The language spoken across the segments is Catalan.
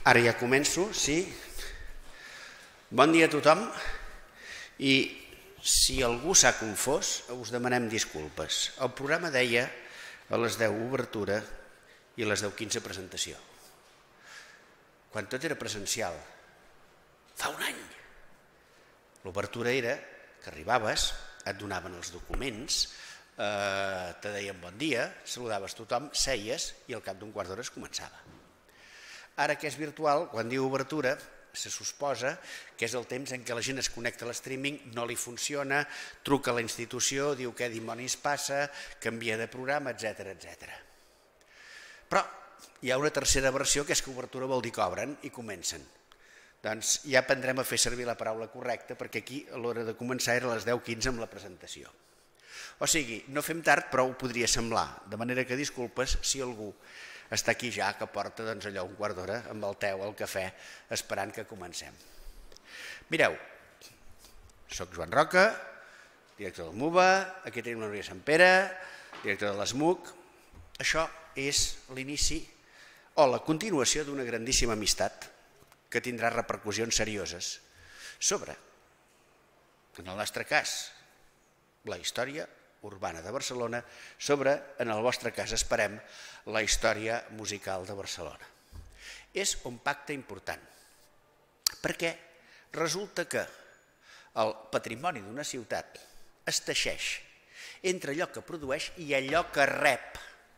Ara ja començo, sí. Bon dia a tothom i si algú s'ha confós us demanem disculpes. El programa deia a les 10 obertura i a les 10:15 presentació. Quan tot era presencial, fa un any, l'obertura era que arribaves, et donaven els documents, te deien bon dia, saludaves tothom, seies i al cap d'un quart d'hora es començava. Ara que és virtual, quan diu obertura, se suposa que és el temps en què la gent es connecta a l'streaming, no li funciona, truca a la institució, diu què dimonis passa, canvia de programa, etc. Però hi ha una tercera versió que és que obertura vol dir que obren i comencen. Doncs ja aprendrem a fer servir la paraula correcta perquè aquí a l'hora de començar era a les 10:15 amb la presentació. O sigui, no fem tard però ho podria semblar, de manera que disculpes si algú està aquí ja que porta allò un quart d'hora amb el te o el cafè esperant que comencem. Mireu, soc Joan Roca, director del MUVA, aquí tenim la Núria Sant Pere, director de l'ESMUC. Això és l'inici o la continuació d'una grandíssima amistat que tindrà repercussions serioses sobre, en el nostre cas, la història urbana de Barcelona, sobre, en el vostre cas, esperem, la història musical de Barcelona. És un pacte important, perquè resulta que el patrimoni d'una ciutat es teixeix entre allò que produeix i allò que rep.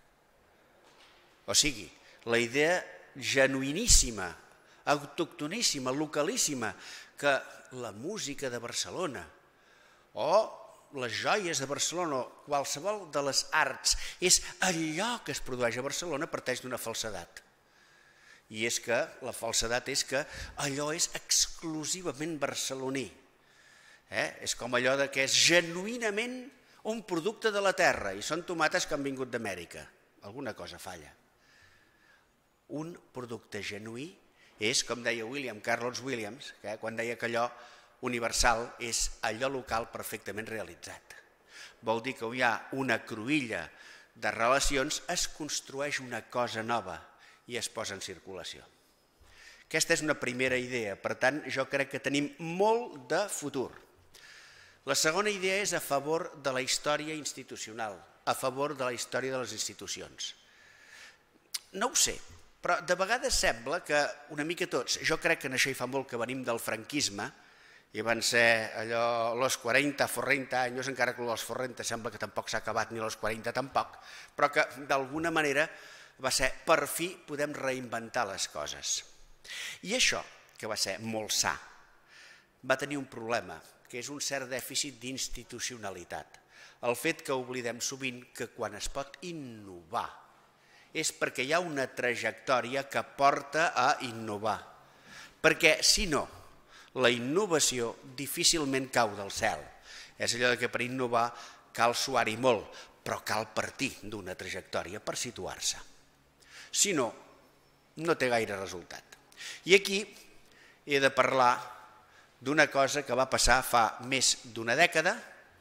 O sigui, la idea genuïníssima, autòctoníssima, localíssima, que la música de Barcelona o les joies de Barcelona o qualsevol de les arts és allò que es produeix a Barcelona parteix d'una falsedat. I és que la falsedat és que allò és exclusivament barceloní. És com allò que és genuïnament un producte de la terra i són tomates que han vingut d'Amèrica. Alguna cosa falla. Un producte genuí és, com deia Carlos Williams, quan deia que allò universal és allò local perfectament realitzat. Vol dir que hi ha una cruïlla de relacions, es construeix una cosa nova i es posa en circulació. Aquesta és una primera idea, per tant, jo crec que tenim molt de futur. La segona idea és a favor de la història institucional, a favor de la història de les institucions. No ho sé, però de vegades sembla que una mica tots, jo crec que en això hi fa molt que venim del franquisme, i van ser allò, los 40, 40 anys, encara que los 40 sembla que tampoc s'ha acabat ni los 40 tampoc, però que d'alguna manera va ser, per fi podem reinventar les coses. I això, que va ser molt sa, va tenir un problema, que és un cert dèficit d'institucionalitat. El fet que oblidem sovint que quan es pot innovar és perquè hi ha una trajectòria que porta a innovar. Perquè si no, la innovació difícilment cau del cel. És allò que per innovar cal suar-hi molt, però cal partir d'una trajectòria per situar-se. Si no, no té gaire resultat. I aquí he de parlar d'una cosa que va passar fa més d'una dècada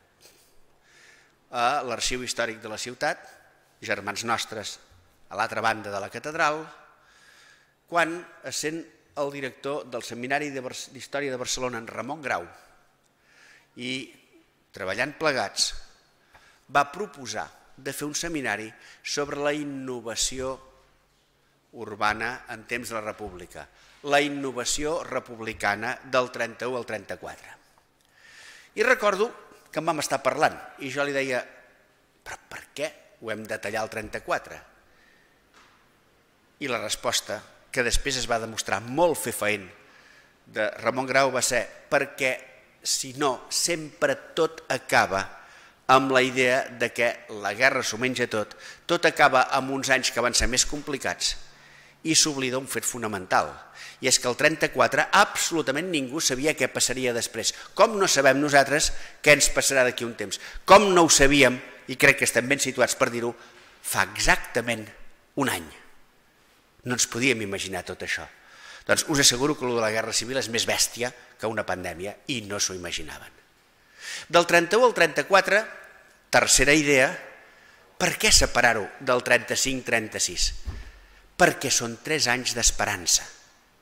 a l'Arxiu Històric de la ciutat, germans nostres a l'altra banda de la catedral, quan, essent el director del Seminari d'Història de Barcelona, en Ramon Grau, i treballant plegats, va proposar de fer un seminari sobre la innovació urbana en temps de la República, la innovació republicana del 31 al 34. I recordo que en vam estar parlant, i jo li deia, però per què ho hem de tallar al 34? I la resposta, que després es va demostrar molt fefaent, de Ramon Grau va ser perquè, si no, sempre tot acaba amb la idea que la guerra s'ho menja tot acaba amb uns anys que van ser més complicats i s'oblida un fet fonamental, i és que el 34 absolutament ningú sabia què passaria després. Com no sabem nosaltres què ens passarà d'aquí un temps? Com no ho sabíem, i crec que estem ben situats per dir-ho, fa exactament un any. No ens podíem imaginar tot això. Doncs us asseguro que el de la Guerra Civil és més bèstia que una pandèmia i no s'ho imaginaven. Del 31 al 34, tercera idea, per què separar-ho del 35-36? Perquè són 3 anys d'esperança.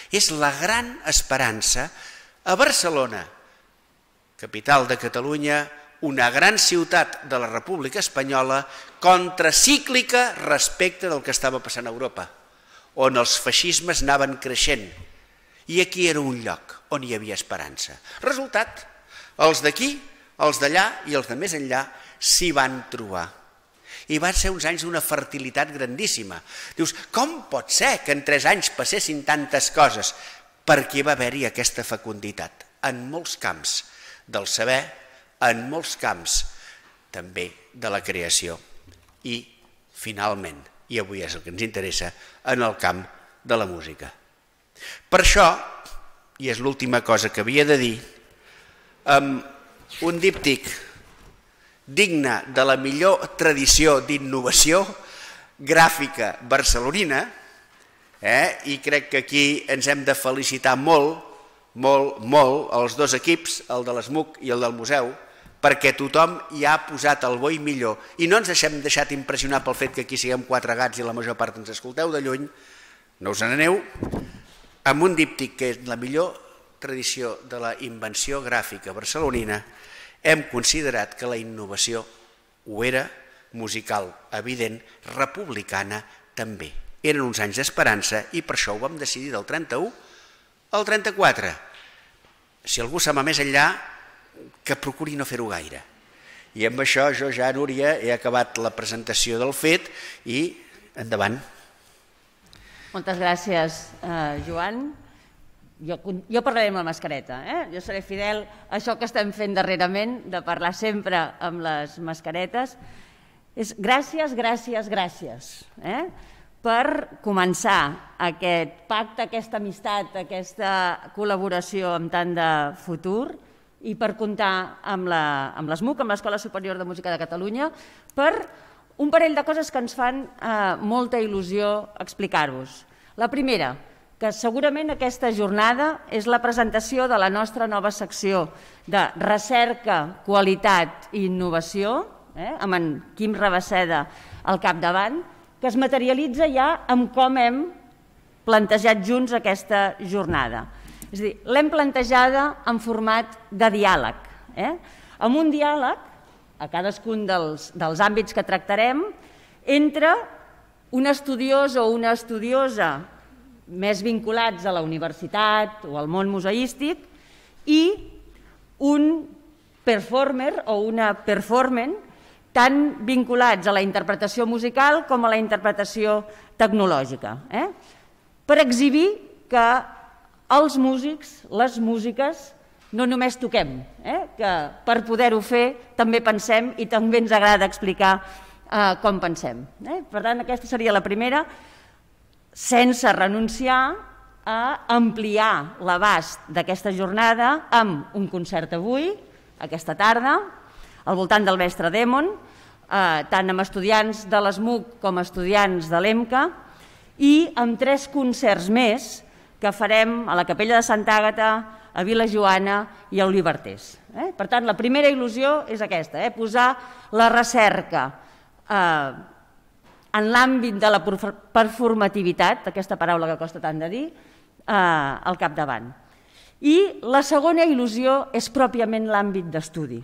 És la gran esperança a Barcelona, capital de Catalunya, una gran ciutat de la República Espanyola, contracíclica respecte del que estava passant a Europa, on els feixismes anaven creixent. I aquí era un lloc on hi havia esperança. Resultat, els d'aquí, els d'allà i els de més enllà s'hi van trobar. I van ser uns anys d'una fertilitat grandíssima. Dius, com pot ser que en 3 anys passessin tantes coses? Perquè va haver-hi aquesta fecunditat en molts camps del saber, en molts camps també de la creació i, finalment, i avui és el que ens interessa, en el camp de la música. Per això, i és l'última cosa que havia de dir, amb un díptic digne de la millor tradició d'innovació gràfica barcelonina, i crec que aquí ens hem de felicitar molt, molt, molt, els 2 equips, el de l'ESMUC i el del museu, perquè tothom hi ha posat el bo i millor. I no ens hem deixat impressionar pel fet que aquí siguem 4 gats i la major part ens escolteu de lluny, no us n'aneu, amb un díptic que és la millor tradició de la invenció gràfica barcelonina, hem considerat que la innovació ho era, musical, evident, republicana també. Eren uns anys d'esperança i per això ho vam decidir del 31 al 34. Si algú se'n va més enllà, que procuri no fer-ho gaire. I amb això jo ja, Núria, he acabat la presentació del fet i endavant. Moltes gràcies, Joan. Jo parlaré amb la mascareta. Jo seré fidel a això que estem fent darrerament, de parlar sempre amb les mascaretes. Gràcies, gràcies, gràcies per començar aquest pacte, aquesta amistat, aquesta col·laboració amb tant de futur i per comptar amb l'ESMUC, amb l'Escola Superior de Música de Catalunya, per un parell de coses que ens fan molta il·lusió explicar-vos. La primera, que segurament aquesta jornada és la presentació de la nostra nova secció de recerca, qualitat i innovació, amb en Quim Rabaseda al capdavant, que es materialitza ja amb com hem plantejat junts aquesta jornada. És a dir, l'hem plantejada en format de diàleg. Amb un diàleg, a cadascun dels àmbits que tractarem, entre un estudiós o una estudiosa més vinculats a la universitat o al món museístic i un performer o una performant tan vinculats a la interpretació musical com a la interpretació tecnològica, per exhibir que els músics, les músiques, no només toquem, que per poder-ho fer també pensem i també ens agrada explicar com pensem. Per tant, aquesta seria la primera, sense renunciar a ampliar l'abast d'aquesta jornada amb un concert avui, aquesta tarda, al voltant del Mestre Démon, tant amb estudiants de l'ESMUC com estudiants de l'EMCA, i amb 3 concerts més que farem a la Capella de Santa Àgata, a Vila Joana i a Olivertés. Per tant, la primera il·lusió és aquesta, posar la recerca en l'àmbit de la performativitat, aquesta paraula que costa tant de dir, al capdavant. I la segona il·lusió és pròpiament l'àmbit d'estudi.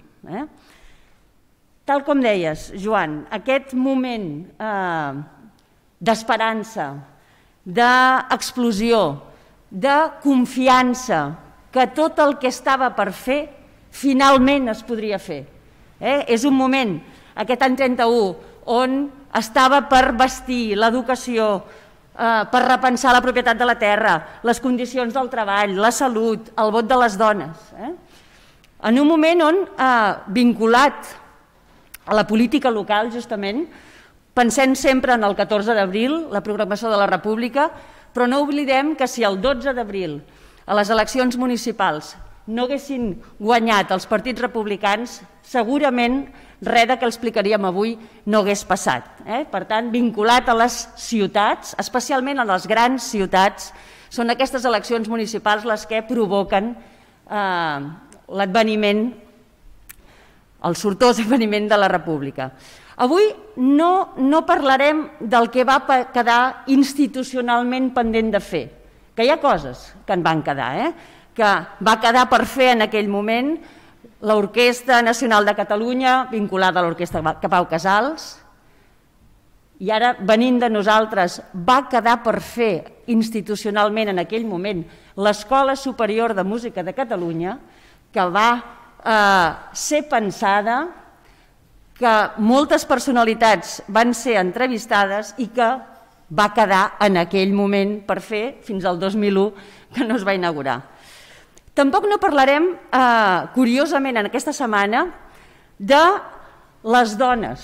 Tal com deies, Joan, aquest moment d'esperança, d'explosió, de confiança, que tot el que estava per fer finalment es podria fer. És un moment, aquest any 31, on estava per bastir l'educació, per repensar la propietat de la terra, les condicions del treball, la salut, el vot de les dones. En un moment on, vinculat a la política local, justament, pensem sempre en el 14 d'abril, la proclamació de la República, però no oblidem que si el 12 d'abril, a les eleccions municipals, no haguessin guanyat els partits republicans, segurament res del que explicaríem avui no hagués passat. Per tant, vinculat a les ciutats, especialment a les grans ciutats, són aquestes eleccions municipals les que provoquen l'adveniment, el sortós adveniment de la República. Avui no parlarem del que va quedar institucionalment pendent de fer, que hi ha coses que en van quedar, que va quedar per fer en aquell moment l'Orquestra Nacional de Catalunya vinculada a l'Orquestra Pau Casals, i ara, venint de nosaltres, va quedar per fer institucionalment en aquell moment l'Escola Superior de Música de Catalunya, que va ser pensada, que moltes personalitats van ser entrevistades i que va quedar en aquell moment per fer fins al 2001, que no es va inaugurar. Tampoc no parlarem, curiosament, en aquesta setmana, de les dones,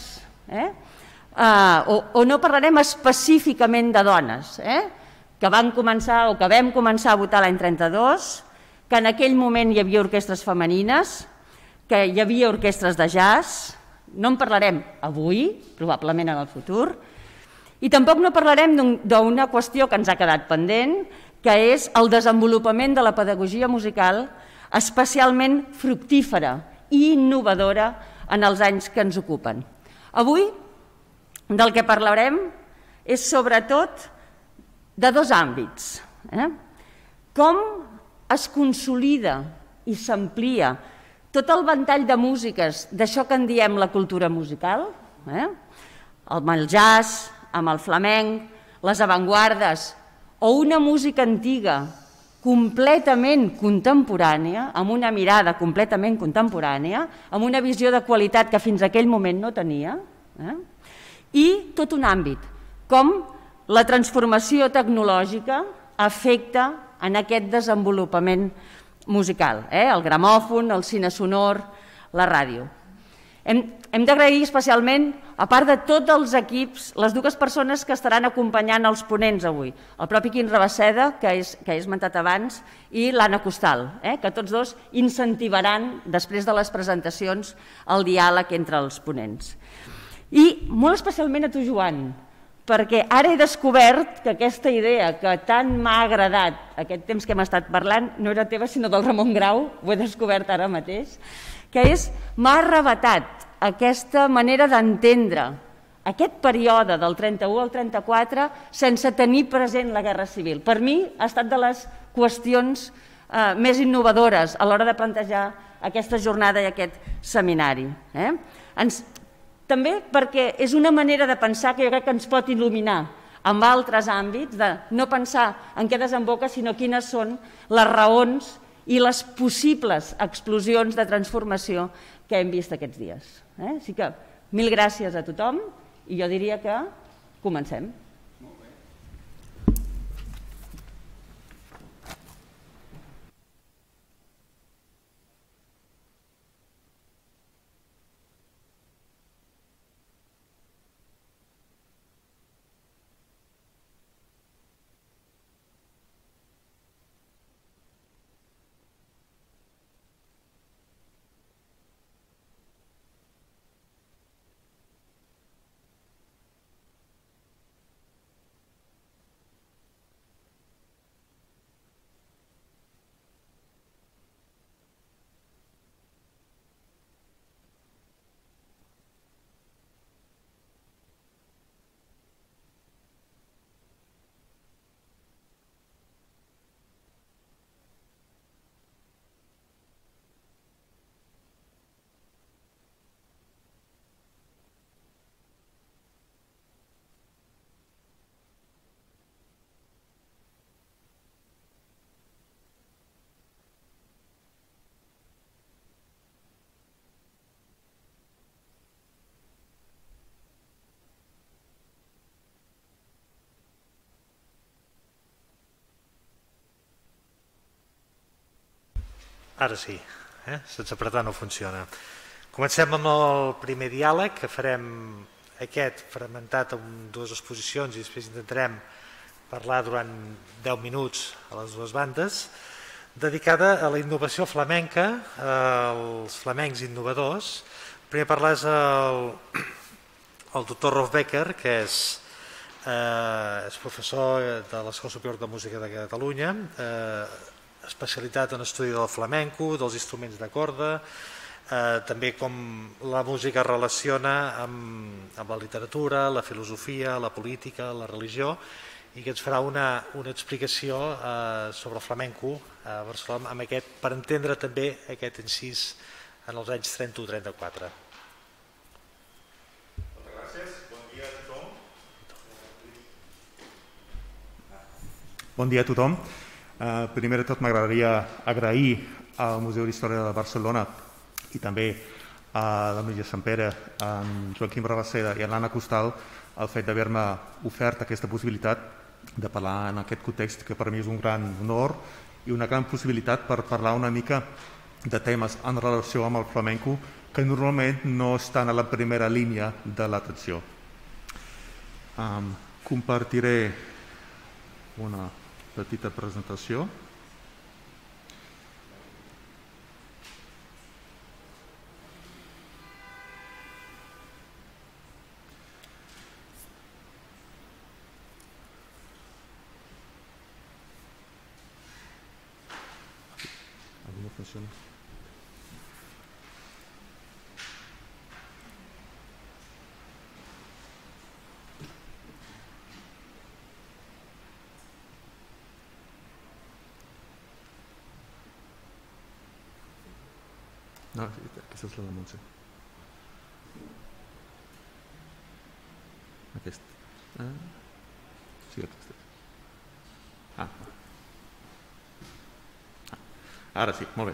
o no parlarem específicament de dones, que van començar o que vam començar a votar l'any 32, que en aquell moment hi havia orquestres femenines, que hi havia orquestres de jazz. No en parlarem avui, probablement en el futur, i tampoc no parlarem d'una qüestió que ens ha quedat pendent, que és el desenvolupament de la pedagogia musical, especialment fructífera i innovadora en els anys que ens ocupen. Avui del que parlarem és sobretot de dos àmbits. Com es consolida i s'amplia tot el ventall de músiques d'això que en diem la cultura musical, amb el jazz, amb el flamenc, les avantguardes, o una música antiga completament contemporània, amb una mirada completament contemporània, amb una visió de qualitat que fins a aquell moment no tenia, i tot un àmbit, com la transformació tecnològica afecta en aquest desenvolupament musical, el gramòfon, el cine sonor, la ràdio. Hem d'agrair especialment, a part de tots els equips, les dues persones que estaran acompanyant els ponents avui, el propi Quim Rabaseda, que he esmentat abans, i l'Anna Costal, que tots dos incentivaran, després de les presentacions, el diàleg entre els ponents. I molt especialment a tu, Joan, perquè ara he descobert que aquesta idea que tant m'ha agradat aquest temps que hem estat parlant no era teva sinó del Ramon Grau, ho he descobert ara mateix, que m'ha arrebatat aquesta manera d'entendre aquest període del 31 al 34 sense tenir present la Guerra Civil. Per mi ha estat de les qüestions més innovadores a l'hora de plantejar aquesta jornada i aquest seminari. També perquè és una manera de pensar que jo crec que ens pot il·luminar en altres àmbits, de no pensar en què desemboca, sinó quines són les raons i les possibles explosions de transformació que hem vist aquests dies. Així que mil gràcies a tothom i jo diria que comencem. Ara sí, sense apretar no funciona. Comencem amb el primer diàleg, que farem aquest fragmentat en dues exposicions i després intentarem parlar durant 10 minuts a les dues bandes, dedicada a la innovació flamenca, als flamencs innovadors. Primer parlar és el doctor Rolf Becker, que és professor de l'Escola Superior de Música de Catalunya, especialitat en estudi del flamenco, dels instruments de corda, també com la música es relaciona amb la literatura, la filosofia, la política, la religió, i que ens farà una explicació sobre el flamenco a Barcelona per entendre també aquest incís en els anys 31-34. Moltes gràcies. Bon dia a tothom. Bon dia a tothom. Primer de tot m'agradaria agrair al Museu d'Història de Barcelona i també a la Núria Sampere, a en Joaquim Rabaseda i a l'Anna Costal el fet d'haver-me ofert aquesta possibilitat de parlar en aquest context que per mi és un gran honor i una gran possibilitat per parlar una mica de temes en relació amb el flamenco que normalment no estan a la primera línia de l'atenció. Compartiré una petita presentació. No funciona. No, aquesta és la de Montse. Aquesta. Sí, aquesta. Ara sí, molt bé.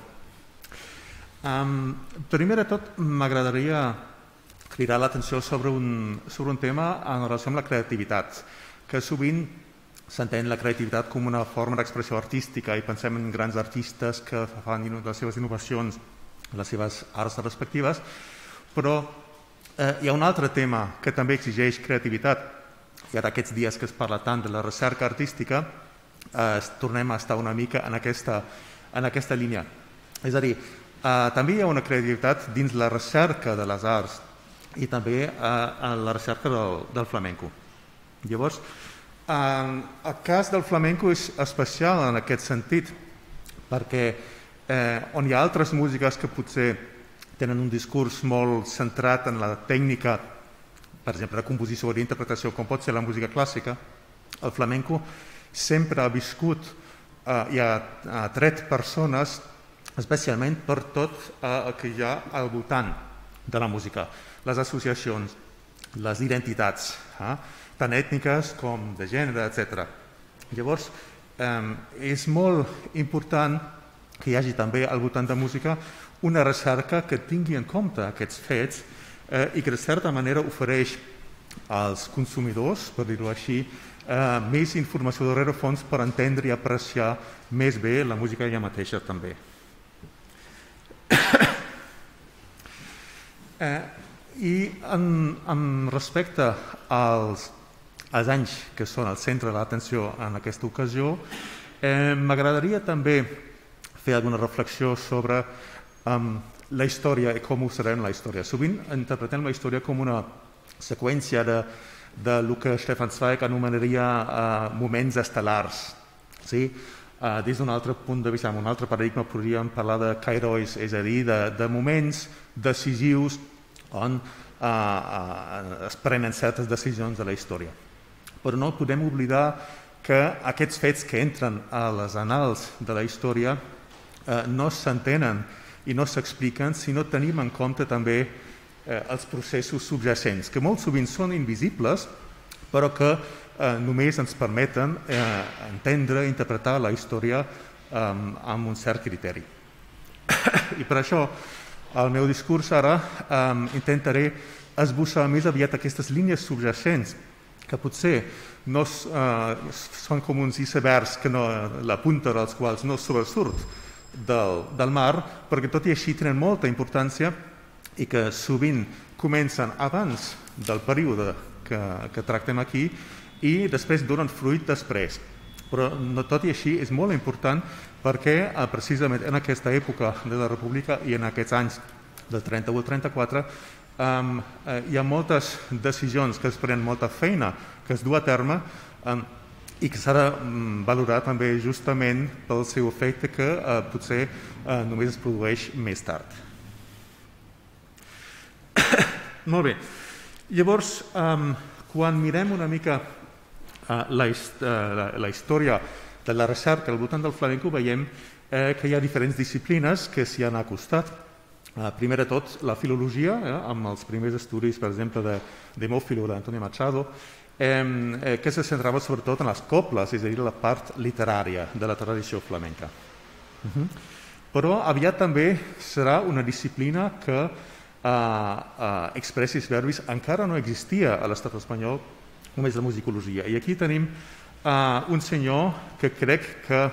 Primer de tot, m'agradaria cridar l'atenció sobre un tema en relació amb la creativitat, que sovint s'entén la creativitat com una forma d'expressió artística i pensem en grans artistes que fan les seves innovacions, les seves arts respectives, però hi ha un altre tema que també exigeix creativitat, i ara aquests dies que es parla tant de la recerca artística, tornem a estar una mica en aquesta línia. És a dir, també hi ha una creativitat dins la recerca de les arts i també en la recerca del flamenco. Llavors, el cas del flamenco és especial en aquest sentit, perquè on hi ha altres músiques que potser tenen un discurs molt centrat en la tècnica, per exemple, de composició o d'interpretació, com pot ser la música clàssica, el flamenco sempre ha viscut i ha tret persones especialment per tot el que hi ha al voltant de la música, les associacions, les identitats, tant ètniques com de gènere, etc. Llavors, és molt important que hi hagi també al voltant de música una recerca que tingui en compte aquests fets i que de certa manera ofereix als consumidors, per dir-ho així, més informació de rerefons per entendre i apreciar més bé la música ella mateixa també. I respecte als anys que són al centre de l'atenció en aquesta ocasió, m'agradaria també fer alguna reflexió sobre la història i com usarem la història. Sovint interpretem la història com una seqüència del que Stefan Zweig anomenaria moments estel·lars. Des d'un altre punt de vista, amb un altre paradigma, podríem parlar de kairos, és a dir, de moments decisius on es prenen certes decisions de la història. Però no podem oblidar que aquests fets que entren a les annals de la història no s'entenen i no s'expliquen si no tenim en compte també els processos subjacents, que molt sovint són invisibles, però que només ens permeten entendre i interpretar la història amb un cert criteri. I per això, al meu discurs ara, intentaré esbossar més aviat aquestes línies subjacents, que potser no són com uns icebergs que la punta dels quals no sobresurt del mar, perquè tot i així tenen molta importància i que sovint comencen abans del període que tractem aquí i després donen fruit després. Però tot i així és molt important perquè precisament en aquesta època de la República i en aquests anys del 31 al 34 hi ha moltes decisions que es prenen, molta feina que es du a terme i que s'ha de valorar també justament pel seu efecte que potser només es produeix més tard. Molt bé. Llavors, quan mirem una mica la història de la recerca al voltant del flamenco veiem que hi ha diferents disciplines que s'hi han acostat. Primer de tot, la filologia, amb els primers estudis, per exemple, de Mófilo, d'Antonio Machado, que se centrava sobretot en les coples, és a dir, la part literària de la tradició flamenca. Però aviat també serà una disciplina que expressis verbis encara no existia a l'estat espanyol, com és la musicologia. I aquí tenim un senyor que crec que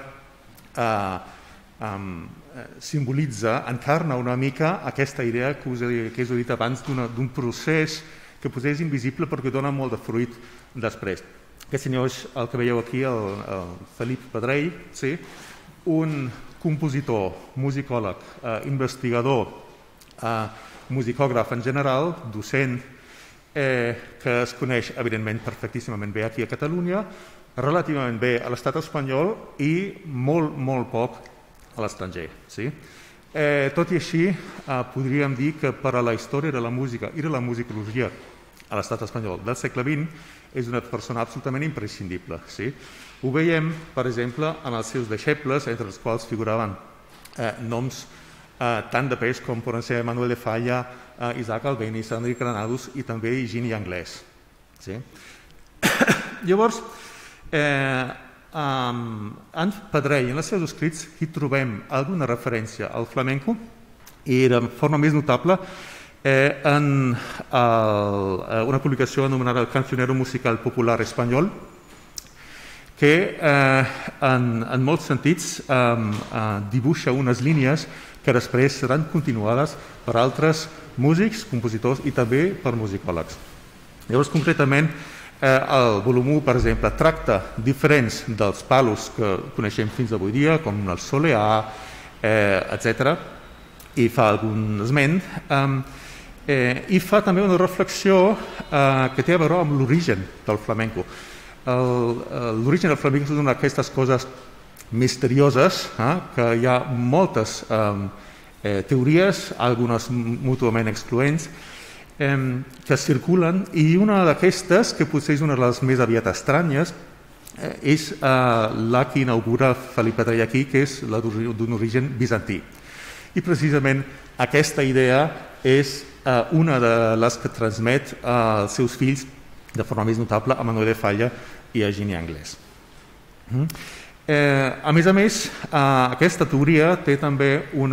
simbolitza, encarna una mica aquesta idea que us he dit abans d'un procés que potser és invisible però que dona molt de fruit després. Aquest senyor és el que veieu aquí, el Felip Pedrell, sí? Un compositor, musicòleg, investigador, musicògraf en general, docent, que es coneix evidentment perfectíssimament bé aquí a Catalunya, relativament bé a l'estat espanyol i molt, molt poc a l'estranger. Sí? Tot i així, podríem dir que per a la història de la música i de la musicologia a l'estat espanyol del segle XX és una persona absolutament imprescindible. Sí? Ho veiem, per exemple, en els seus deixebles, entre els quals figuraven noms tant de pes com poden ser Manuel de Falla, Isaac Albéniz, Enric Granados i també Higini Anglès. Sí? Llavors, en Pedrell, en els seus escrits, hi trobem alguna referència al flamenco i de forma més notable en una publicació anomenada El Cancionero Musical Popular Espanyol, que en molts sentits dibuixa unes línies que després seran continuades per altres músics, compositors i també per musicòlegs. Llavors, concretament, el volum 1, per exemple, tracta diferents dels palos que coneixem fins avui dia, com el soleà, etc., i fa algun esment, i fa també una reflexió que té a veure amb l'origen del flamenco. L'origen del flamenco és una d'aquestes coses misterioses, que hi ha moltes teories, algunes mútuament excloents, que circulen, i una d'aquestes, que potser és una de les més aviat estranyes, és la que inaugura Felip Pedrell aquí, que és la d'un origen bizantí. I precisament aquesta idea és una de les que transmet als seus fills de forma més notable a Manuel de Falla i a Higini Anglès. A més, aquesta teoria té també un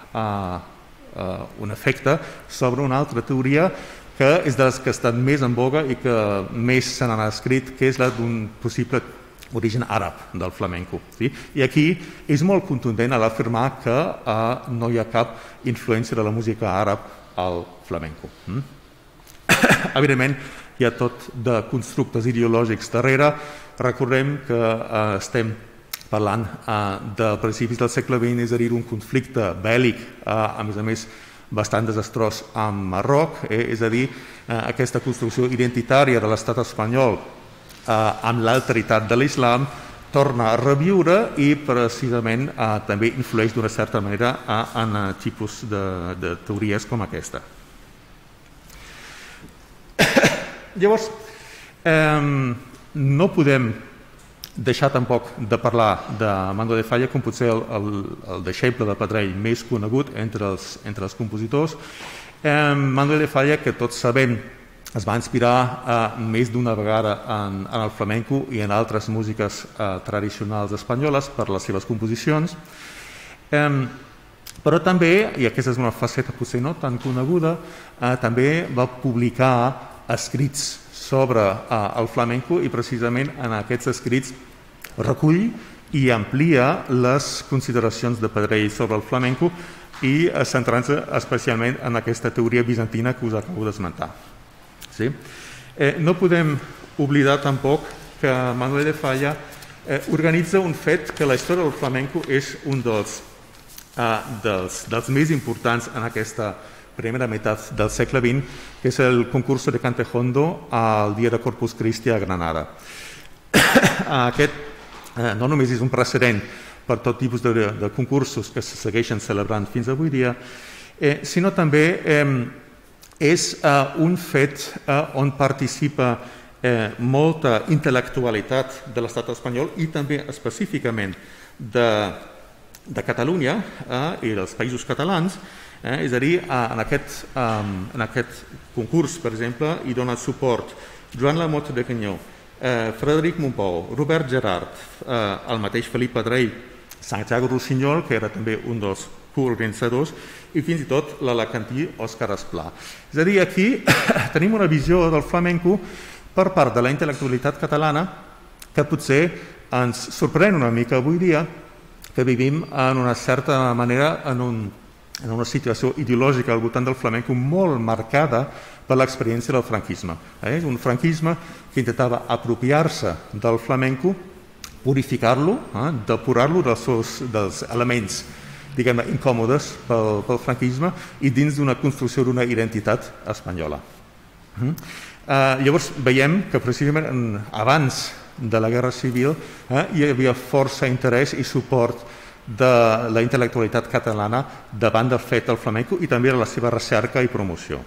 efecte sobre una altra teoria que és de les que estan més en boga i que més se n'han escrit, que és la d'un possible origen àrab del flamenco. I aquí és molt contundent a l'afirmar que no hi ha cap influència de la música àrab al flamenco. Evidentment, hi ha tot de constructes ideològics darrere. Recordem que estem parlant de principis del segle XX, és a dir, un conflicte bèl·lic, a més, bastant desastrós amb Marroc, és a dir, aquesta construcció identitària de l'estat espanyol amb l'alteritat de l'islam torna a reviure i precisament també influeix d'una certa manera en tipus de teories com aquesta. Llavors, no podem deixar tampoc de parlar de Manuel de Falla, com potser el deixeble de Pedrell més conegut entre els compositors. Manuel de Falla, que tots sabem, es va inspirar més d'una vegada en el flamenco i en altres músiques tradicionals espanyoles per les seves composicions, però també, i aquesta és una faceta potser no tan coneguda, també va publicar escrits sobre el flamenco i precisament en aquests escrits recull i amplia les consideracions de Pedrell sobre el flamenco i centrant-se especialment en aquesta teoria bizantina que us acabo d'esmentar. No podem oblidar tampoc que Manuel de Falla organitza un fet que la història del flamenco és un dels més importants en aquesta primera meitat del segle XX, que és el concurso de Cantejondo al dia de Corpus Christi a Granada. Aquest no només és un precedent per tot tipus de concursos que se segueixen celebrant fins avui dia, sinó també és un fet on participa molta intel·lectualitat de l'estat espanyol i també específicament de Catalunya i dels països catalans. És a dir, en aquest concurs, per exemple, hi dona suport Joan Lamotte de Canyó, Frederic Mompou, Robert Gerard, el mateix Felip Pedrell, Santiago Rossinyol, que era també un dels coorganitzadors, i fins i tot l'alacantí Òscar Esplà. És a dir, aquí tenim una visió del flamenco per part de la intel·lectualitat catalana que potser ens sorprèn una mica avui dia, que vivim en una certa manera en una situació ideològica al voltant del flamenco molt marcada per l'experiència del franquisme. És un franquisme que intentava apropiar-se del flamenco, purificar-lo, depurar-lo dels elements, diguem-ne, incòmodes pel franquisme i dins d'una construcció d'una identitat espanyola. Llavors veiem que precisament abans de la Guerra Civil hi havia força interès i suport de la intel·lectualitat catalana davant del fet del flamenco i també de la seva recerca i promoció.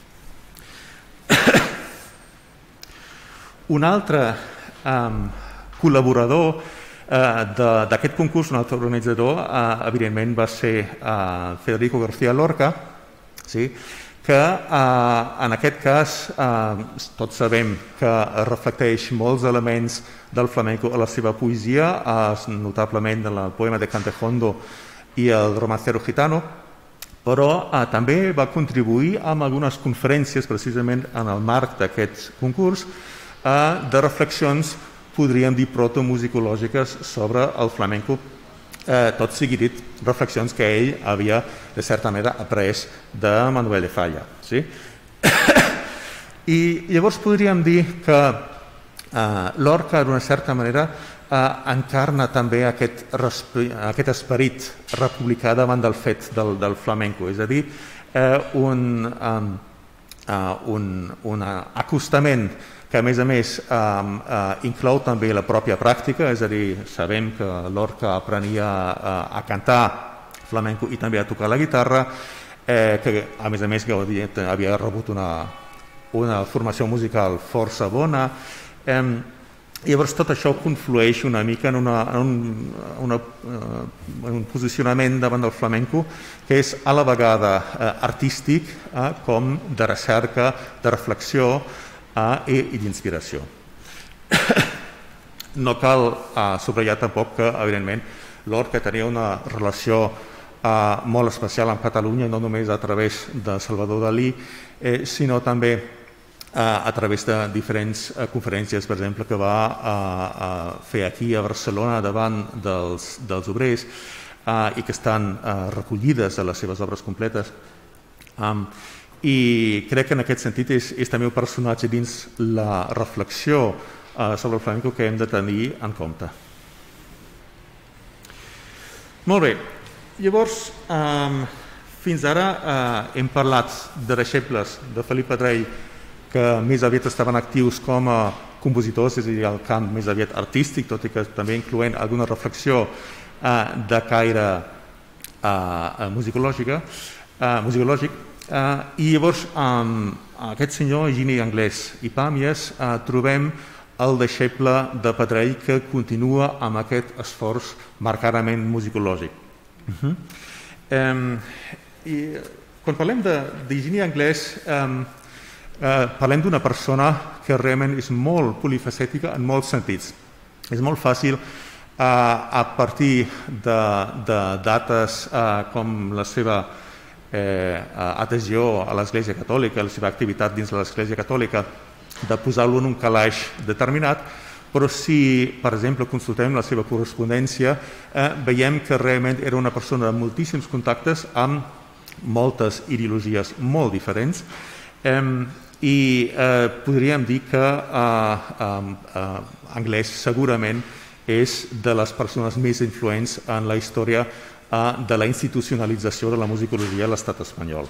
Un altre col·laborador d'aquest concurs, un altre organitzador, evidentment va ser Federico García Lorca, que en aquest cas tots sabem que reflecteix molts elements del flamenco a la seva poesia, notablement el poema de Cantejondo i el Romancero Gitano, però també va contribuir amb algunes conferències, precisament en el marc d'aquest concurs, de reflexions, podríem dir, protomusicològiques sobre el flamenco, tot sigui dit, reflexions que ell havia, de certa manera, après de Manuel de Falla. I llavors podríem dir que Lorca, d'una certa manera, encarna també aquest esperit republicà davant del fet del flamenco, és a dir, un acostament que a més inclou també la pròpia pràctica, és a dir, sabem que Lorca aprenia a cantar flamenco i també a tocar la guitarra, que a més havia rebut una formació musical força bona. Llavors tot això conflueix una mica en un posicionament davant del flamenco que és a la vegada artístic com de recerca, de reflexió i d'inspiració. No cal subratllar tampoc que, evidentment, Lorca tenia una relació molt especial amb Catalunya, no només a través de Salvador Dalí, sinó també a través de diferents conferències, per exemple, que va fer aquí a Barcelona davant dels obrers i que estan recollides a les seves obres completes. I crec que en aquest sentit és també un personatge dins la reflexió sobre el flamenco que hem de tenir en compte. Molt bé, llavors fins ara hem parlat de deixebles de Felip Pedrell que més aviat estaven actius com a compositors, és a dir, el camp més aviat artístic, tot i que també incloent alguna reflexió de caire musicològic. I llavors aquest senyor Higini Anglès i Pàmies trobem el deixeble de Pedrell que continua amb aquest esforç marcadament musicològic. I quan parlem d'Higini Anglès parlem d'una persona que realment és molt polifacètica en molts sentits. És molt fàcil a partir de dates com la seva adhesió a l'Església Catòlica, la seva activitat dins de l'Església Catòlica, de posar-lo en un calaix determinat, però si, per exemple, consultem la seva correspondència, veiem que realment era una persona de moltíssims contactes amb moltes ideologies molt diferents i podríem dir que Anglès segurament és de les persones més influents en la història de la institucionalització de la musicologia a l'estat espanyol.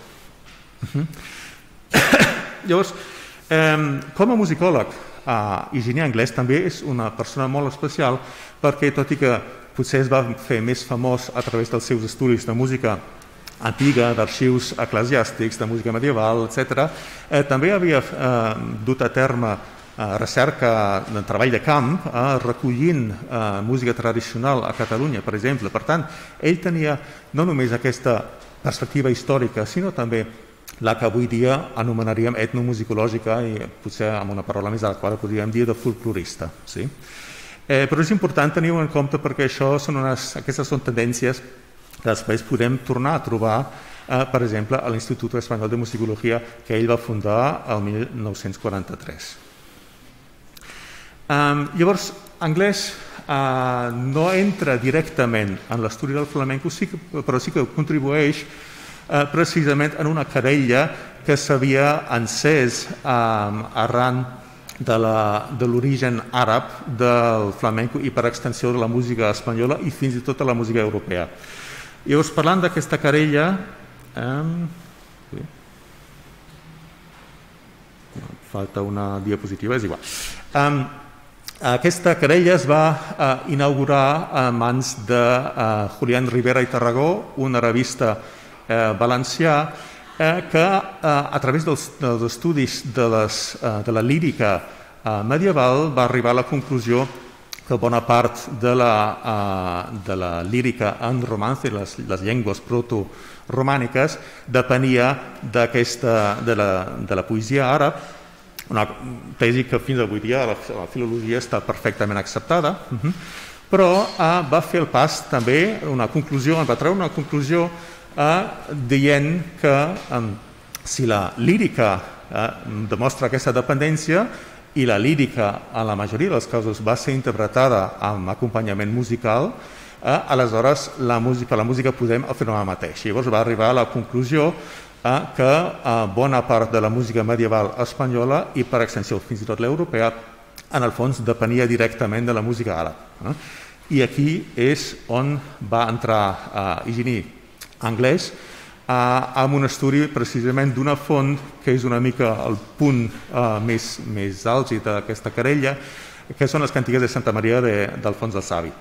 Llavors, com a musicòleg, Higini Anglès també és una persona molt especial perquè, tot i que potser es va fer més famós a través dels seus estudis de música antiga, d'arxius eclesiàstics, de música medieval, etc., també havia dut a terme recerca de treball de camp, recollint música tradicional a Catalunya, per exemple. Per tant, ell tenia no només aquesta perspectiva històrica, sinó també la que avui dia anomenaríem etnomusicològica i potser amb una paraula més adequada podríem dir de folclorista. Sí? Però és important tenir-ho en compte perquè aquestes són tendències que després podem tornar a trobar, per exemple, a l'Institut Espanyol de Musicologia que ell va fundar el 1943. Llavors, Anglès no entra directament en l'estudi del flamenco, però sí que contribueix precisament en una querella que s'havia encès arran de l'origen àrab del flamenco i per extensió de la música espanyola i fins i tot de la música europea. Llavors, parlant d'aquesta querella, falta una diapositiva, és igual. Aquesta querella es va inaugurar a mans de Julián Ribera i Tarragó, un arabista valencià que a través dels estudis de la lírica medieval va arribar a la conclusió que bona part de la lírica en romance, les llengües proto-romàniques, depenia de la poesia àrab, una tesi que fins avui dia a la filologia està perfectament acceptada, però va fer el pas també, va treure una conclusió dient que si la lírica demostra aquesta dependència i la lírica, en la majoria dels casos, va ser interpretada amb acompanyament musical, aleshores per la música podem afirmar el mateix. Llavors va arribar a la conclusió que bona part de la música medieval espanyola i per extensió fins i tot l'europea en el fons depenia directament de la música àrab. I aquí és on va entrar Higini Anglès amb un estudi precisament d'una font que és una mica el punt més àlgid d'aquesta querella, que són les cantigas de Santa Maria d'Alfons el Savi.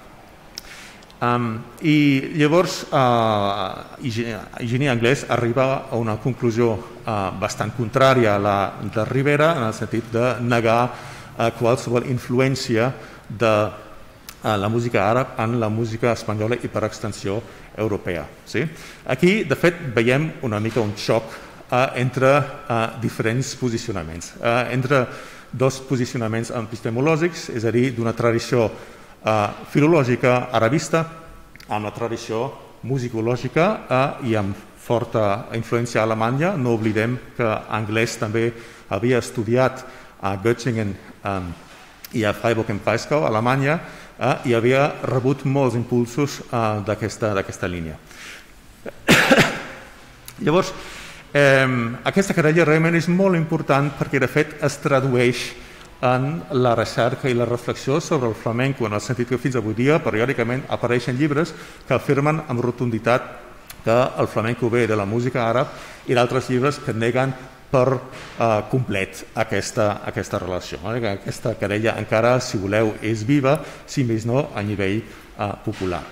I llavors Higini Anglès arriba a una conclusió bastant contrària a la de Ribera en el sentit de negar qualsevol influència de la música àrab en la música espanyola i per extensió europea. Aquí, de fet, veiem una mica un xoc entre diferents posicionaments, entre dos posicionaments epistemològics, és a dir, d'una tradició filològica arabista amb la tradició musicològica i amb forta influència alemanya. No oblidem que Anglès també havia estudiat a Göttingen i a Freiburg im Breisgau, a Alemanya, i havia rebut molts impulsos d'aquesta línia. Llavors, aquesta querella realment és molt important perquè de fet es tradueix en la recerca i la reflexió sobre el flamenco, en el sentit que fins avui dia periòdicament apareixen llibres que afirmen amb rotunditat que el flamenco ve de la música àrab i d'altres llibres que neguen per complet aquesta relació. Aquesta querella encara, si voleu, és viva, si més no, a nivell popular.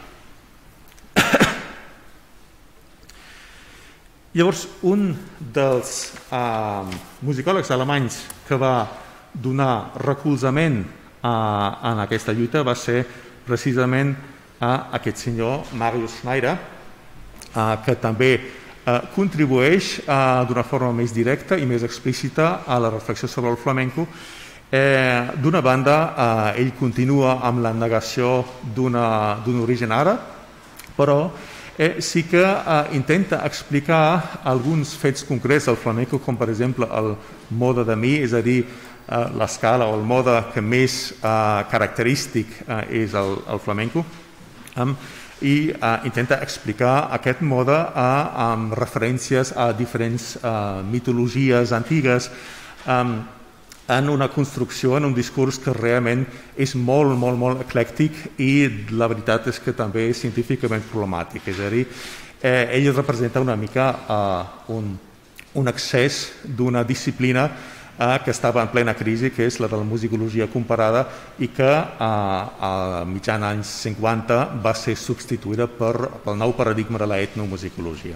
Llavors, un dels musicòlegs alemanys que va donar recolzament en aquesta lluita va ser precisament aquest senyor Marius Schneider, que també contribueix d'una forma més directa i més explícita a la reflexió sobre el flamenco. D'una banda, ell continua amb la negació d'un origen àrab, però sí que intenta explicar alguns fets concrets del flamenco, com per exemple el mode de mi, és a dir, l'escala o el mode que més característic és el flamenco, i intenta explicar aquest mode amb referències a diferents mitologies antigues en una construcció, en un discurs que realment és molt, molt, molt eclèctic i la veritat és que també és científicament problemàtic. És a dir, ell representa una mica un excés d'una disciplina que estava en plena crisi, que és la de la musicologia comparada i que a mitjan anys 50 va ser substituïda pel nou paradigma de la etnomusicologia.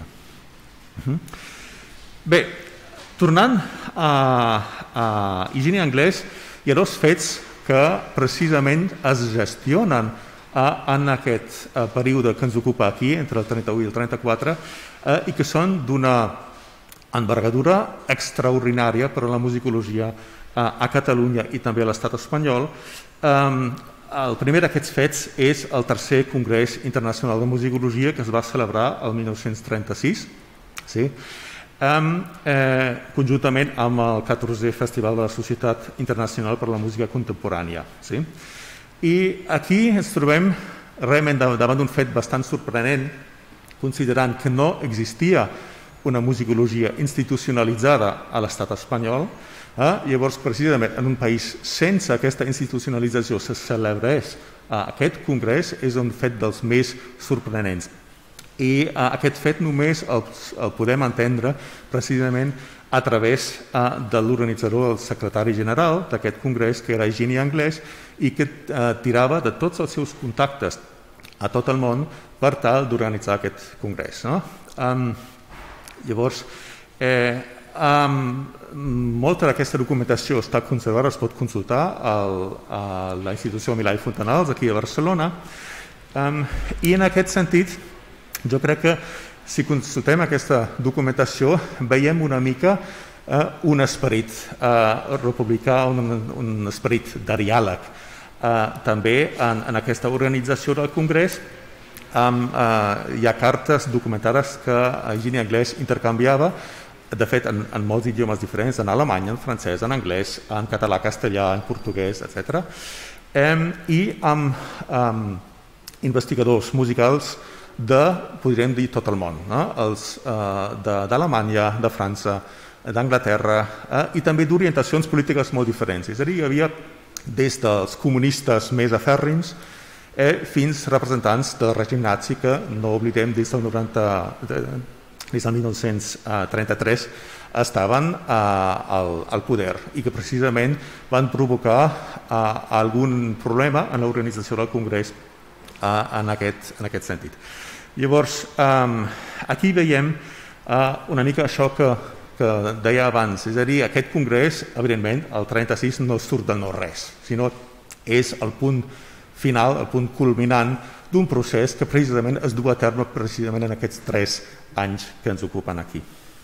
Bé, tornant a Higini Anglès, Hi ha dos fets que precisament es gestionen en aquest període que ens ocupa aquí, entre el 31 i el 34, i que són d'una envergadura extraordinària per a la musicologia a Catalunya i també a l'estat espanyol. El primer d'aquests fets és el tercer Congrés Internacional de Musicologia que es va celebrar el 1936, sí? Conjuntament amb el 14è Festival de la Societat Internacional per la Música Contemporània. Sí? I aquí ens trobem realment davant d'un fet bastant sorprenent, considerant que no existia una musicologia institucionalitzada a l'estat espanyol. Llavors, precisament, en un país sense aquesta institucionalització se celebrés aquest congrés és un fet dels més sorprenents. I aquest fet només el podem entendre precisament a través de l'organitzador, el secretari general d'aquest congrés, que era Eugeni Anglès, i que tirava de tots els seus contactes a tot el món per tal d'organitzar aquest congrés. Llavors, molta d'aquesta documentació està conservada, es pot consultar a la institució Milà i Fontanals, aquí a Barcelona, i en aquest sentit, jo crec que si consultem aquesta documentació veiem una mica un esperit republicà, un esperit de diàleg. També en aquesta organització del Congrés hi ha cartes documentades que Eugeni Anglès intercanviava, de fet en molts idiomes diferents, en alemany, en francès, en anglès, en català, castellà, en portuguès, etc. I amb investigadors musicals podríem dir tot el món, d'Alemanya, de França, d'Anglaterra, i també d'orientacions polítiques molt diferents. És a dir, hi havia des dels comunistes més afèrrims fins representants del règim nazi que, no oblidem, des del 1933 estaven al poder i que precisament van provocar algun problema en l'organització del Congrés en aquest sentit. Llavors, aquí veiem una mica això que deia abans, és a dir, aquest congrés, evidentment, el 36 no surt del no-res, sinó és el punt final, el punt culminant d'un procés que precisament es du a terme precisament en aquests 3 anys que ens ocupen aquí.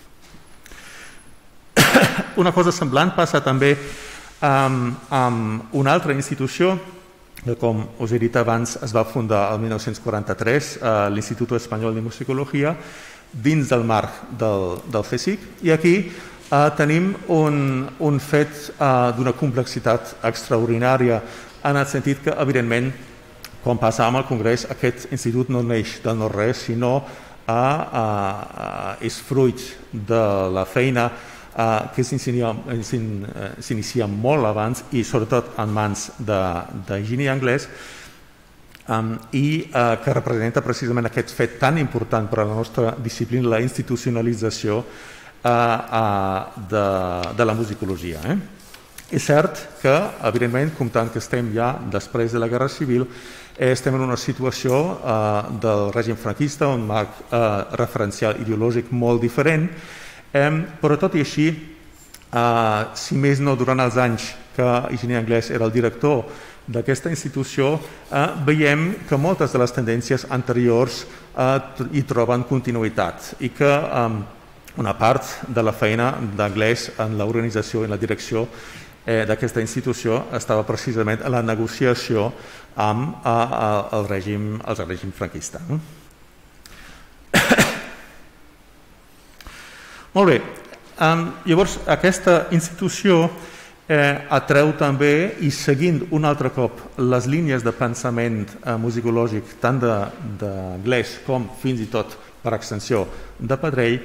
Una cosa semblant passa també amb una altra institució que, com us he dit abans, es va fundar el 1943, l'Instituto Espanyol de Musicologia, dins del marc del CSIC, i aquí tenim un fet d'una complexitat extraordinària en el sentit que, evidentment, com passa amb el Congrés, aquest institut no neix del no-res, sinó és fruit de la feina que s'inicia molt abans i sobretot en mans d'Eugeni Anglès i que representa precisament aquest fet tan important per a la nostra disciplina, la institucionalització de la musicologia. És cert que, evidentment, comptant que estem ja després de la Guerra Civil, estem en una situació del règim franquista, un marc referencial ideològic molt diferent, però tot i així, si més no durant els anys que Eugeni Anglès era el director d'aquesta institució, veiem que moltes de les tendències anteriors hi troben continuïtat i que una part de la feina d'Anglès en l'organització i en la direcció d'aquesta institució estava precisament en la negociació amb el règim franquista. Molt bé, llavors aquesta institució atreu també, i seguint un altre cop les línies de pensament musicològic tant d'Anglès com fins i tot per extensió de Pedrell,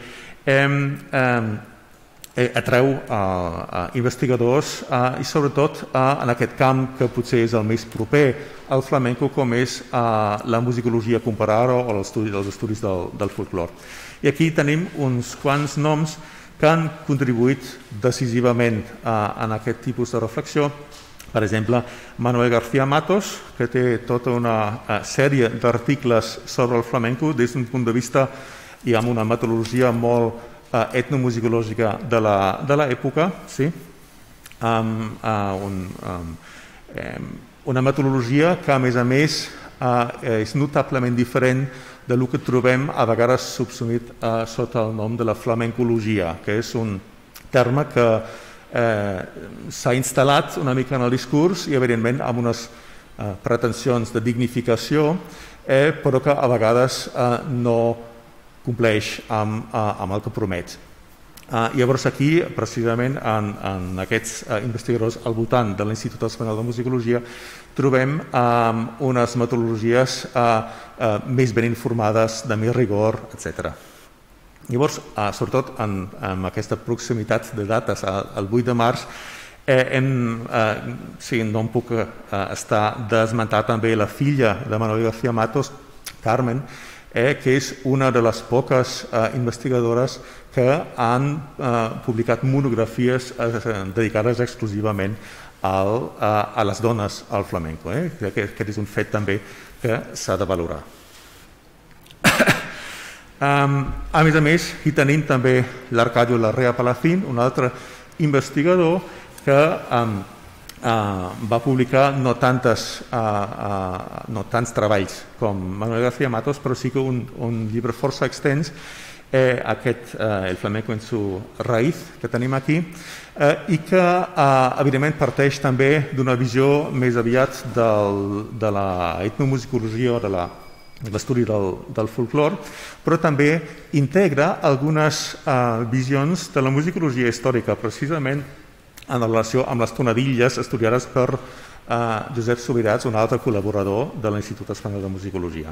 atreu investigadors i sobretot en aquest camp que potser és el més proper al flamenco, com és la musicologia comparada o els estudis del folklore. I aquí tenim uns quants noms que han contribuït decisivament en aquest tipus de reflexió. Per exemple, Manuel García Matos, que té tota una sèrie d'articles sobre el flamenco des d'un punt de vista i amb una metodologia molt etnomusicològica de l'època, sí? una metodologia que, a més, és notablement diferent del que trobem a vegades subsumit sota el nom de la flamencologia, que és un terme que s'ha instal·lat una mica en el discurs i, evidentment, amb unes pretensions de dignificació, però que a vegades no compleix amb el que promet. Llavors aquí, precisament, en aquests investigadors al voltant de l'Institut Espanyol de Musicologia, trobem unes metodologies més ben informades, de més rigor, etc. Llavors, sobretot en aquesta proximitat de dates, el 8 de març, no em puc estar d'esmentar també la filla de Manuel García Matos, Carmen, que és una de les poques investigadores que han publicat monografies dedicades exclusivament a les dones al flamenco. Crec que aquest és un fet també que s'ha de valorar. A més, hi tenim també l'Arcadio Larrea Palacín, un altre investigador que va publicar no tants treballs com Manuel García Matos, però sí que un llibre força extens, El flamenco en su raíz, que tenim aquí, i que evidentment parteix també d'una visió més aviat de l'etnomusicologia o de l'estudi del folklore, però també integra algunes visions de la musicologia històrica, precisament en relació amb les tonadilles estudiades per Josep Subirats, un altre col·laborador de l'Institut Espanyol de Musicologia.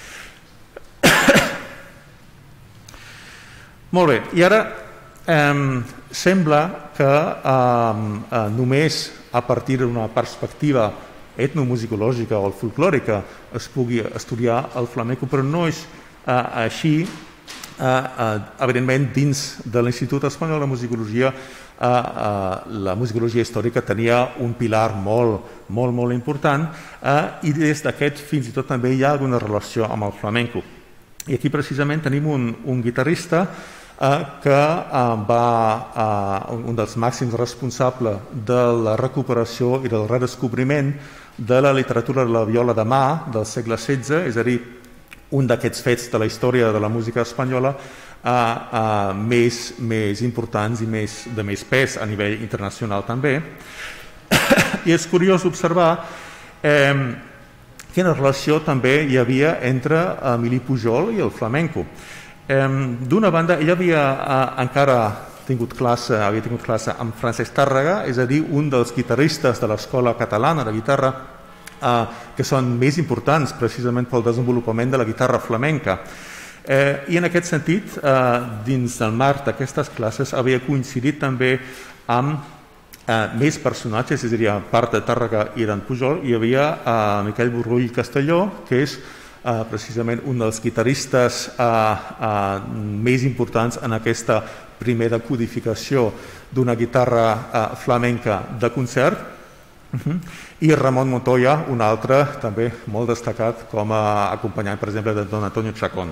Molt bé, i ara sembla que només a partir d'una perspectiva etnomusicològica o folclòrica es pugui estudiar el flamenco, però no és així. Evidentment, dins de l'Institut Espanyol de Musicologia, la musicologia històrica tenia un pilar molt important, i des d'aquest fins i tot també hi ha alguna relació amb el flamenco. I aquí precisament tenim un guitarrista que un dels màxims responsables de la recuperació i del redescobriment de la literatura de la viola de mà del segle XVI, és a dir, un d'aquests fets de la història de la música espanyola més importants i de més pes a nivell internacional també. I és curiós observar quina relació també hi havia entre Emili Pujol i el flamenco. D'una banda, ell havia tingut classe amb Francesc Tàrrega, és a dir, un dels guitarristes de l'escola catalana de guitarra que són més importants precisament pel desenvolupament de la guitarra flamenca. I en aquest sentit, dins del marc d'aquestes classes, havia coincidit també amb més personatges, és a dir, a part de Tàrrega i d'en Pujol, hi havia Miquel Burrull Castelló, que és precisament un dels guitarristes més importants en aquesta primera codificació d'una guitarra flamenca de concert, i Ramon Montoya, un altre també molt destacat com a acompanyant, per exemple, de Don Antonio Chacón.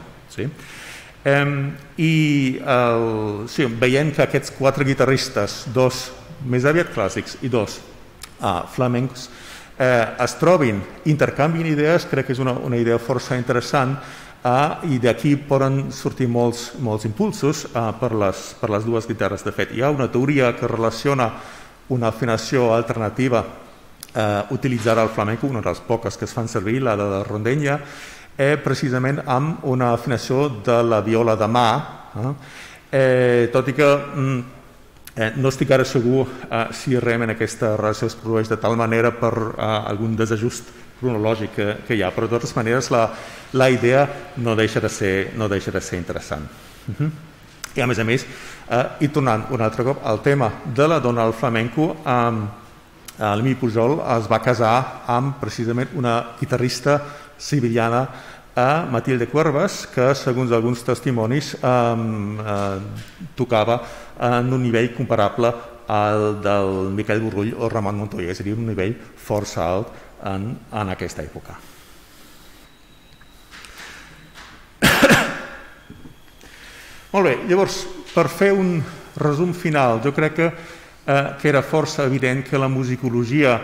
I veient que aquests quatre guitarristes, dos més aviat clàssics i dos flamencs, es trobin, intercanvien idees, crec que és una idea força interessant, i d'aquí poden sortir molts impulsos per les dues guitarres. De fet, hi ha una teoria que relaciona una afinació alternativa utilitzada al flamenco, una de les poques que es fan servir, la de la rondenya, precisament amb una afinació de la viola de mà, tot i que no estic ara segur si realment aquesta relació es produeix de tal manera per algun desajust cronològic que hi ha, però de totes maneres la idea no deixa de ser interessant. I a més, i tornant un altre cop al tema de la dona al flamenco, l'Emili Pujol es va casar amb precisament una guitarrista sevillana, Matilde Cuervas, que segons alguns testimonis tocava en un nivell comparable al del Miquel Burrull o Ramon Montoya, és a dir, un nivell força alt en aquesta època. Molt bé, llavors, per fer un resum final, jo crec que que era força evident que la musicologia,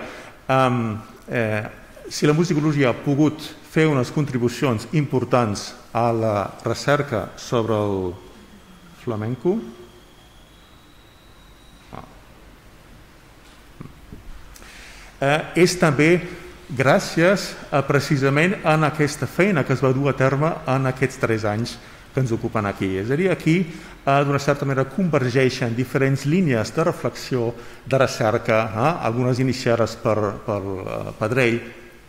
si la musicologia ha pogut fer unes contribucions importants a la recerca sobre el flamenco, és també gràcies precisament a aquesta feina que es va dur a terme en aquests 3 anys que ens ocupen aquí. És a dir, aquí d'una certa manera convergeixen diferents línies de reflexió, de recerca, algunes iniciades per Pedrell,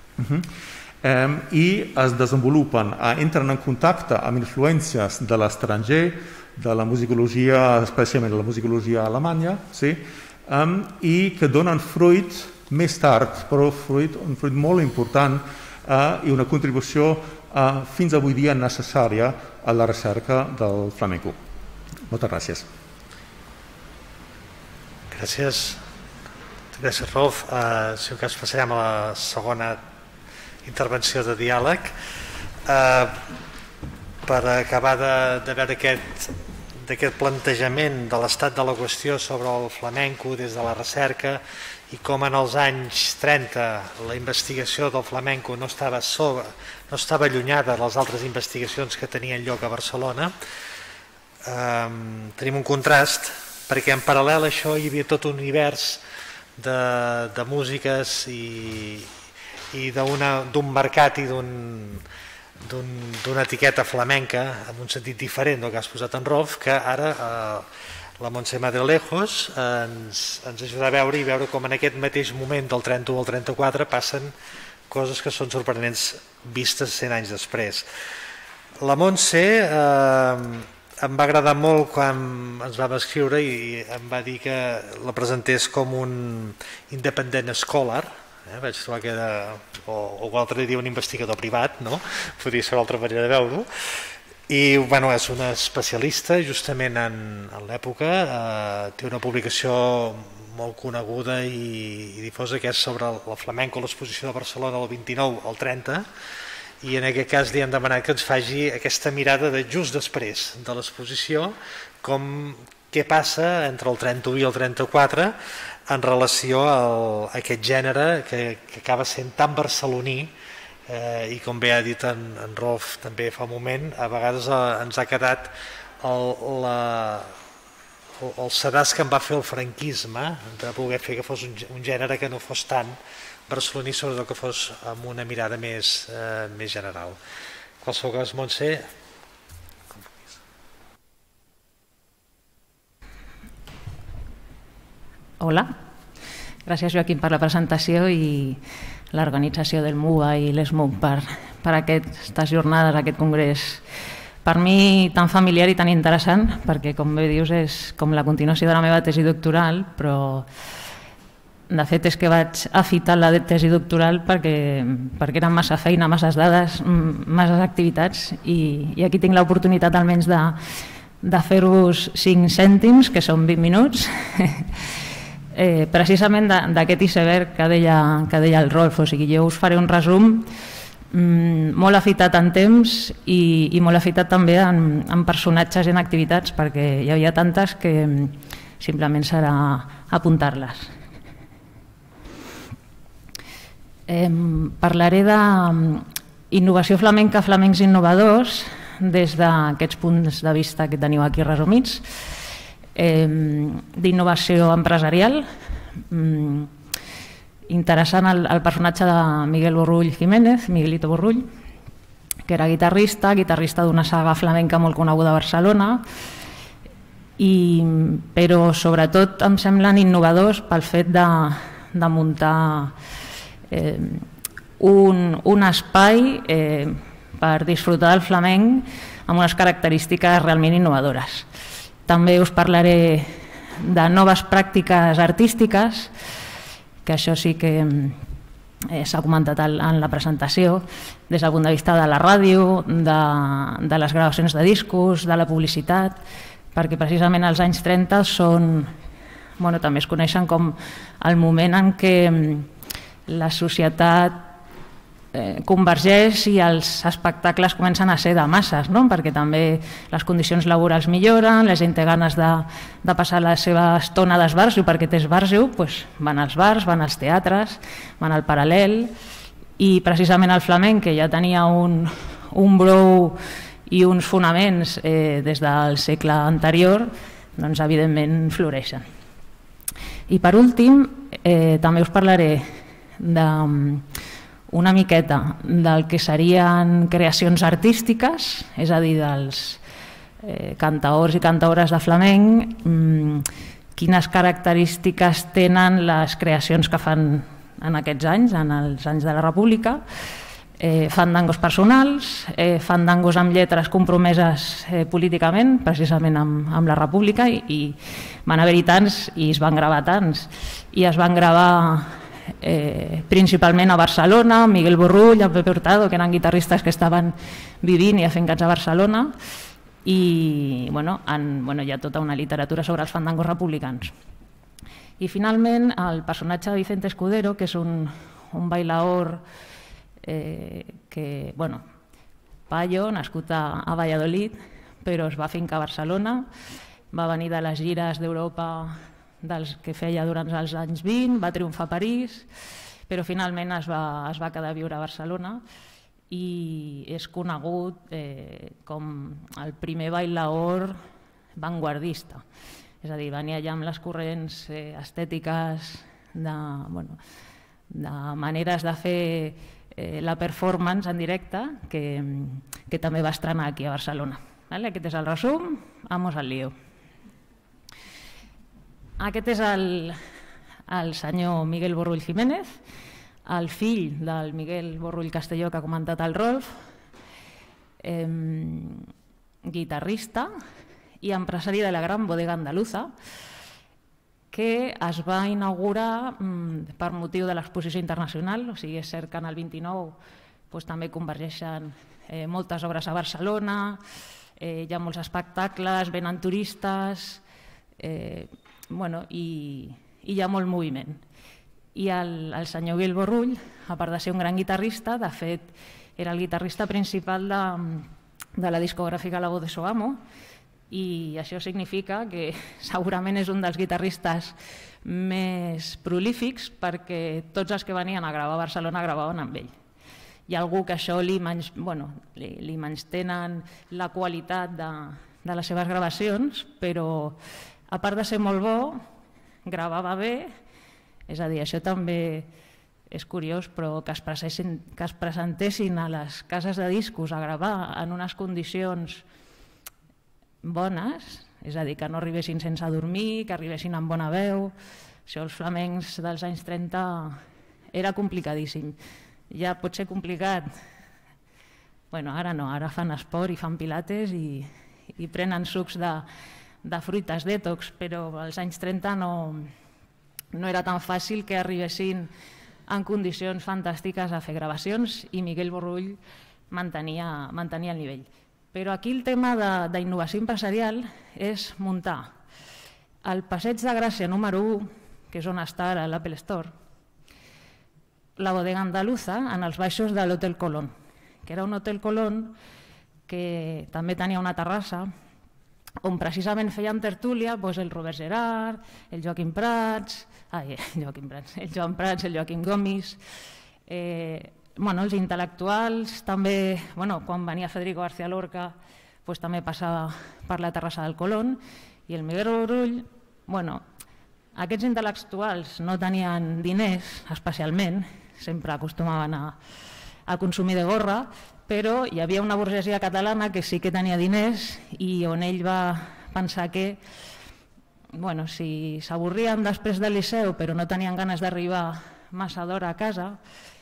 i es desenvolupen, entren en contacte amb influències de l'estranger, de la musicologia, especialment de la musicologia alemanya, i que donen fruit més tard, però un fruit molt important i una contribució fins avui dia necessària a la recerca del flamenco. Moltes gràcies. Gràcies, Rolf. Si un cas passarem a la segona intervenció de diàleg. Per acabar de veure aquest plantejament de l'estat de la qüestió sobre el flamenco des de la recerca i com en els anys 30 la investigació del flamenco no estava allunyada de les altres investigacions que tenien lloc a Barcelona, tenim un contrast perquè en paral·lel a això hi havia tot un univers de músiques i d'un mercat i d'una etiqueta flamenca en un sentit diferent del que has posat en Rolf, que ara la Montse Madrelejos ens ajuda a veure com en aquest mateix moment del 31 al 34 passen coses que són sorprenents vistes 100 anys després. La Montse em va agradar molt quan ens vam escriure i em va dir que la presentés com un independent scholar, vaig trobar que era, o l'altre dia un investigador privat, no? Podria ser una altra manera de veure-ho. I és una especialista justament en l'època, té una publicació molt coneguda i difosa que és sobre el flamenco a l'exposició de Barcelona del 29 al 30, i en aquest cas li hem demanat que ens faci aquesta mirada de just després de l'exposició, què passa entre el 31 i el 34 en relació a aquest gènere que acaba sent tan barceloní i com bé ha dit en Rolf també fa un moment, a vegades ens ha quedat el sedàs que en va fer el franquisme de voler fer que fos un gènere que no fos tan barceloní, sobretot que fos amb una mirada més general. En qualsevol cas, Montse. Hola, gràcies Joaquim per la presentació i l'organització del MUA i l'ESMUC per aquestes jornades, aquest congrés. Per mi tan familiar i tan interessant, perquè com bé dius és com la continuació de la meva tesi doctoral, però de fet és que vaig afitar la tesi doctoral perquè eren massa feina, masses dades, masses activitats i aquí tinc l'oportunitat almenys de fer-vos 5 cèntims, que són 20 minuts, precisament d'aquest iceberg que deia el Rolf. O sigui, jo us faré un resum molt afitat en temps i molt afitat també en personatges i en activitats, perquè hi havia tantes que simplement serà apuntar-les. Parlaré d'innovació flamenca, flamencs innovadors, des d'aquests punts de vista que teniu aquí resumits, d'innovació empresarial, interessant el personatge de Miguel Borrull Jiménez, Miguelito Borrull, que era guitarrista d'una saga flamenca molt coneguda a Barcelona, però sobretot em semblen innovadors pel fet de muntar un espai per disfrutar del flamenc amb unes característiques realment innovadores. També us parlaré de noves pràctiques artístiques, que això sí que s'ha comentat en la presentació, des del punt de vista de la ràdio, de les gravacions de discos, de la publicitat, perquè precisament els anys 30 també es coneixen com el moment en què la societat convergeix i els espectacles comencen a ser de masses, no? Perquè també les condicions laborals milloren, la gent té ganes de passar la seva estona d'esbarjo, perquè té esbarjo, doncs van als bars, van als teatres, van al paral·lel, i precisament el flamenc, que ja tenia un brou i uns fonaments des del segle anterior, doncs evidentment floreixen. I per últim, també us parlaré una miqueta del que serien creacions artístiques, és a dir, dels cantaors i cantaores de flamenc, quines característiques tenen les creacions que fan en aquests anys, en els anys de la República. Fandangos personals, fandangos amb lletres compromeses políticament, precisament amb la República, i van haver-hi tants i es van gravar tants. I es van gravar principalment a Barcelona, Miguel Borrull, en Pepe Hurtado, que eren guitarristes que estaven vivint i afincats a Barcelona, i hi ha tota una literatura sobre els fandangos republicans. I finalment el personatge de Vicente Escudero, que és un bailaor paio, nascut a Valladolid, però es va afincar a Barcelona, va venir de les gires d'Europa dels que feia durant els anys 20, va triomfar a París, però finalment es va quedar a viure a Barcelona i és conegut com el primer bailaor vanguardista. És a dir, venia ja amb les corrents estètiques de maneres de fer la performance en directe que també va estrenar aquí a Barcelona. Aquest és el resum, vamos al lío. Aquest és el senyor Miguel Borrull Jiménez, el fill del Miguel Borrull Castelló que ha comentat el Rolf, guitarrista i empresari de la Gran Bodega Andaluza, que es va inaugurar per motiu de l'exposició internacional, o sigui, és cert que en el 29 també convergeixen moltes obres a Barcelona, hi ha molts espectacles, venen turistes, i hi ha molt moviment. I el senyor Miguel Borrull, a part de ser un gran guitarrista, de fet era el guitarrista principal de la discogràfica La Voz de Su Amo, i això significa que segurament és un dels guitarristes més prolífics, perquè tots els que venien a gravar a Barcelona gravaven amb ell. Hi ha algú que això li menystenen la qualitat de les seves gravacions, però a part de ser molt bo, gravava bé, és a dir, això també és curiós, però que es presentessin a les cases de discos a gravar en unes condicions bones, és a dir, que no arribessin sense dormir, que arribessin amb bona veu, això els flamencs dels anys 30 era complicadíssim. Ja pot ser complicat, ara no, ara fan esport i fan pilates i prenen sucs de fruites detox, però als anys 30 no era tan fàcil que arribessin en condicions fantàstiques a fer gravacions, i Miguel Borrull mantenia el nivell. Però aquí el tema d'innovació empresarial és muntar el Passeig de Gràcia número 1, que és on està ara l'Apple Store, la Bodega Andaluza, en els baixos de l'Hotel Colón, que era un Hotel Colón que també tenia una terrassa on precisament feien tertúlia el Robert Gerard, el Joan Prats, el Joaquim Gomis, els intel·lectuals també, quan venia Federico García Lorca, també passava per la terrassa del Colón, i el Miguel Borrull, aquests intel·lectuals no tenien diners especialment, sempre acostumaven a consumir de gorra, però hi havia una burgesia catalana que sí que tenia diners i on ell va pensar que si s'avorrien després del Liceu però no tenien ganes d'arribar massa d'hora a casa,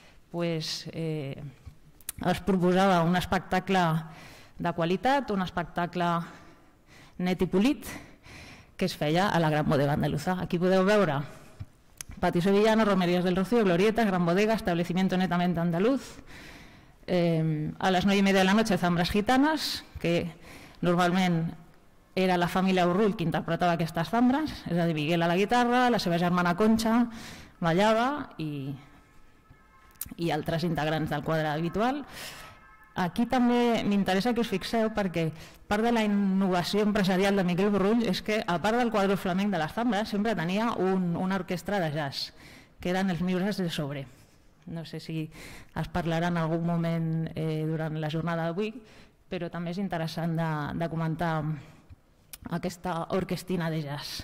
es proposava un espectacle de qualitat, un espectacle net i polit, que es feia a la Gran Bodega Andaluza. Aquí podeu veure Patio Sevillano, Romerías del Rocío, Glorietas, Gran Bodega, establecimiento netamente andaluz. A les 9:30 de la noche, Zambras Gitanas, que normalment era la família Borrull qui interpretava aquestes zambres, és a dir, Miguel a la guitarra, la seva germana Concha ballava i i altres integrants del quadre habitual. Aquí també m'interessa que us fixeu perquè part de la innovació empresarial de Miquel Brull és que, a part del quadre flamenc de les Zambres, sempre tenia una orquestra de jazz, que eren els Miures de Sobre. No sé si es parlarà en algun moment durant la jornada d'avui, però també és interessant de comentar aquesta orquestina de jazz.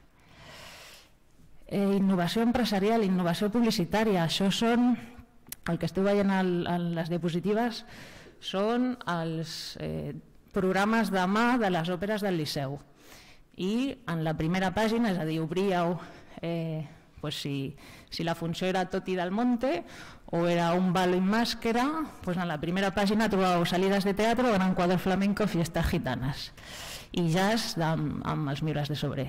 Innovació empresarial, innovació publicitària, això són, el que esteu veient en les diapositives, són els programes de mà de les òperes del Liceu. I en la primera pàgina, és a dir, obríeu si la funció era Toti del Monte o era Un balo en màscara, en la primera pàgina trobeu Salidas de teatro, Gran quadre flamenco, Fiestas gitanas i jazz amb els Miures de Sobre.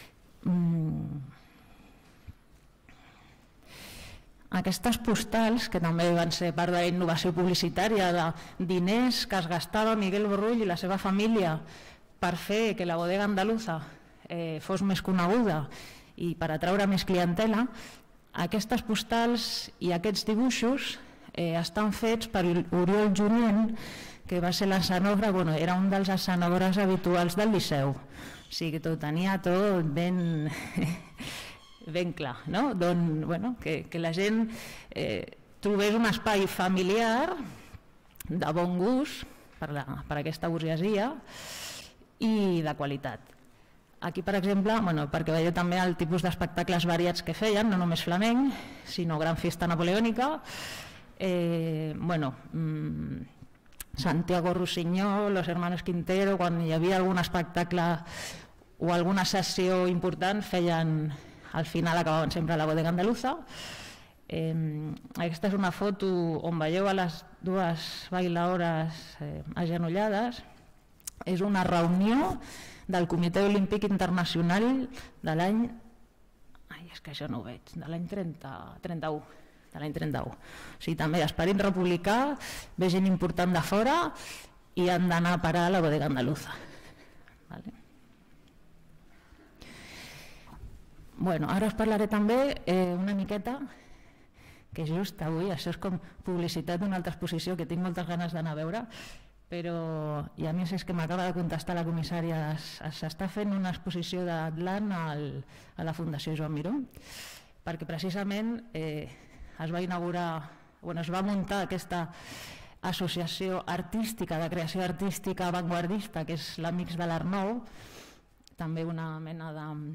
Aquestes postals, que també van ser part de la innovació publicitària, de diners que es gastava Miquel Brull i la seva família per fer que la bodega andaluza fos més coneguda i per atraure més clientela, aquestes postals i aquests dibuixos estan fets per Oriol Junyent, que va ser l'escenògraf, era un dels escenògrafs habituals del Liceu. O sigui, ho tenia tot ben clar, no? Que la gent trobés un espai familiar de bon gust per aquesta burgesia i de qualitat. Aquí, per exemple, perquè veieu també el tipus d'espectacles variats que feien, no només flamenc, sinó gran festa napoleònica, Santiago Rusiñol, Los Hermanos Quintero, quan hi havia algun espectacle o alguna sessió important, feien, al final acabaven sempre a la bodega andaluza. Aquesta és una foto on veieu a les dues bailaores agenollades. És una reunió del Comitè Olímpic Internacional de l'any... és que això no ho veig, de l'any 31. De l'any 31. O sigui, també esperit republicà, ve gent important de fora i han d'anar a parar a la bodega andaluza. Ara us parlaré també una miqueta, que just avui, això és com publicitat d'una altra exposició que tinc moltes ganes d'anar a veure, però, i a més és que m'acaba de contestar la comissària, s'està fent una exposició d'Atlant a la Fundació Joan Miró, perquè precisament es va inaugurar, es va muntar aquesta associació artística, de creació artística avantguardista, que és l'Amics de l'Arnou, també una mena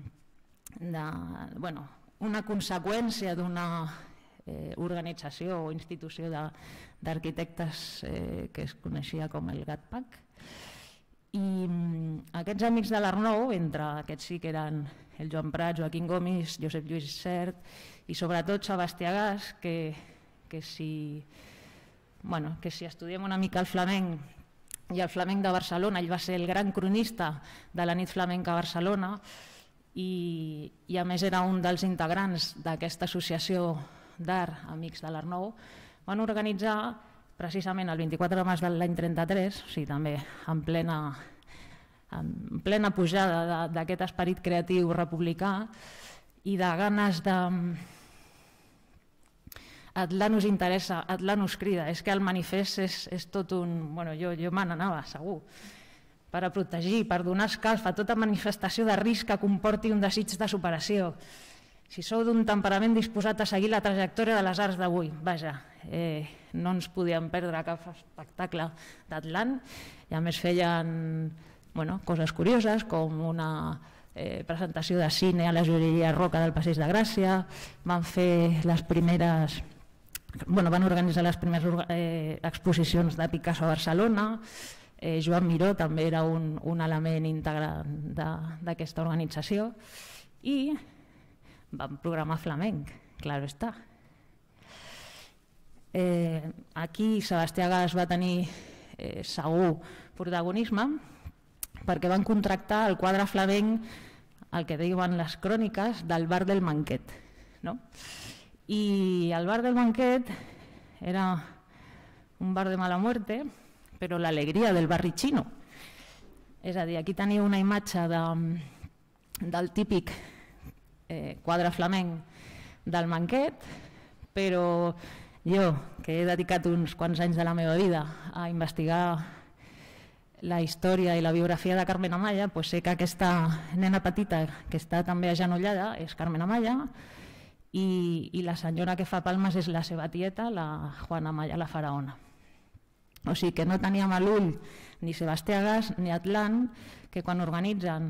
una conseqüència d'una organització o institució d'arquitectes que es coneixia com el GATPAC. I aquests Amics de l'Arnou, entre aquests sí que eren el Joan Prat, Joaquim Gomis, Josep Lluís Sert i sobretot Sebastià Gas, que si estudiem una mica el flamenc i el flamenc de Barcelona, ell va ser el gran cronista de la nit flamenca a Barcelona i a més era un dels integrants d'aquesta associació d'art Amics de l'Arnou, van organitzar precisament el 24 de març de l'any 33, o sigui, també en plena pujada d'aquest esperit creatiu republicà i de ganes de... Atlant us interessa, Atlant us crida, és que el manifest és tot un... Jo me n'anava, segur, per a protegir, per donar escalf a tota manifestació de risc que comporti un desig de superació. Si sou d'un temperament disposat a seguir la trajectòria de les arts d'avui, vaja, no ens podíem perdre cap espectacle d'Atlant i a més feien coses curioses com una presentació de cine a la joieria Roca del Passeig de Gràcia, van fer les primeres... van organitzar les primeres exposicions de Picasso a Barcelona, Joan Miró també era un element integrant d'aquesta organització i van programar flamenc, claro està. Aquí Sebastià Gas va tenir segur protagonisme perquè van contractar el quadre flamenc, el que diuen les cròniques, del bar del Manquet. I el bar del Manquet era un bar de mala muerte, però l'alegria del barri xino. És a dir, aquí teniu una imatge del típic quadre flamenc del Manquet, però Jo, que he dedicat uns quants anys de la meva vida a investigar la història i la biografia de Carmen Amaya, doncs sé que aquesta nena petita que està també agenollada és Carmen Amaya i la senyora que fa palmes és la seva tieta, la Juana Amaya, la faraona. O sigui que no teníem a l'ull ni Sebastià Gas ni Atlant, que quan organitzen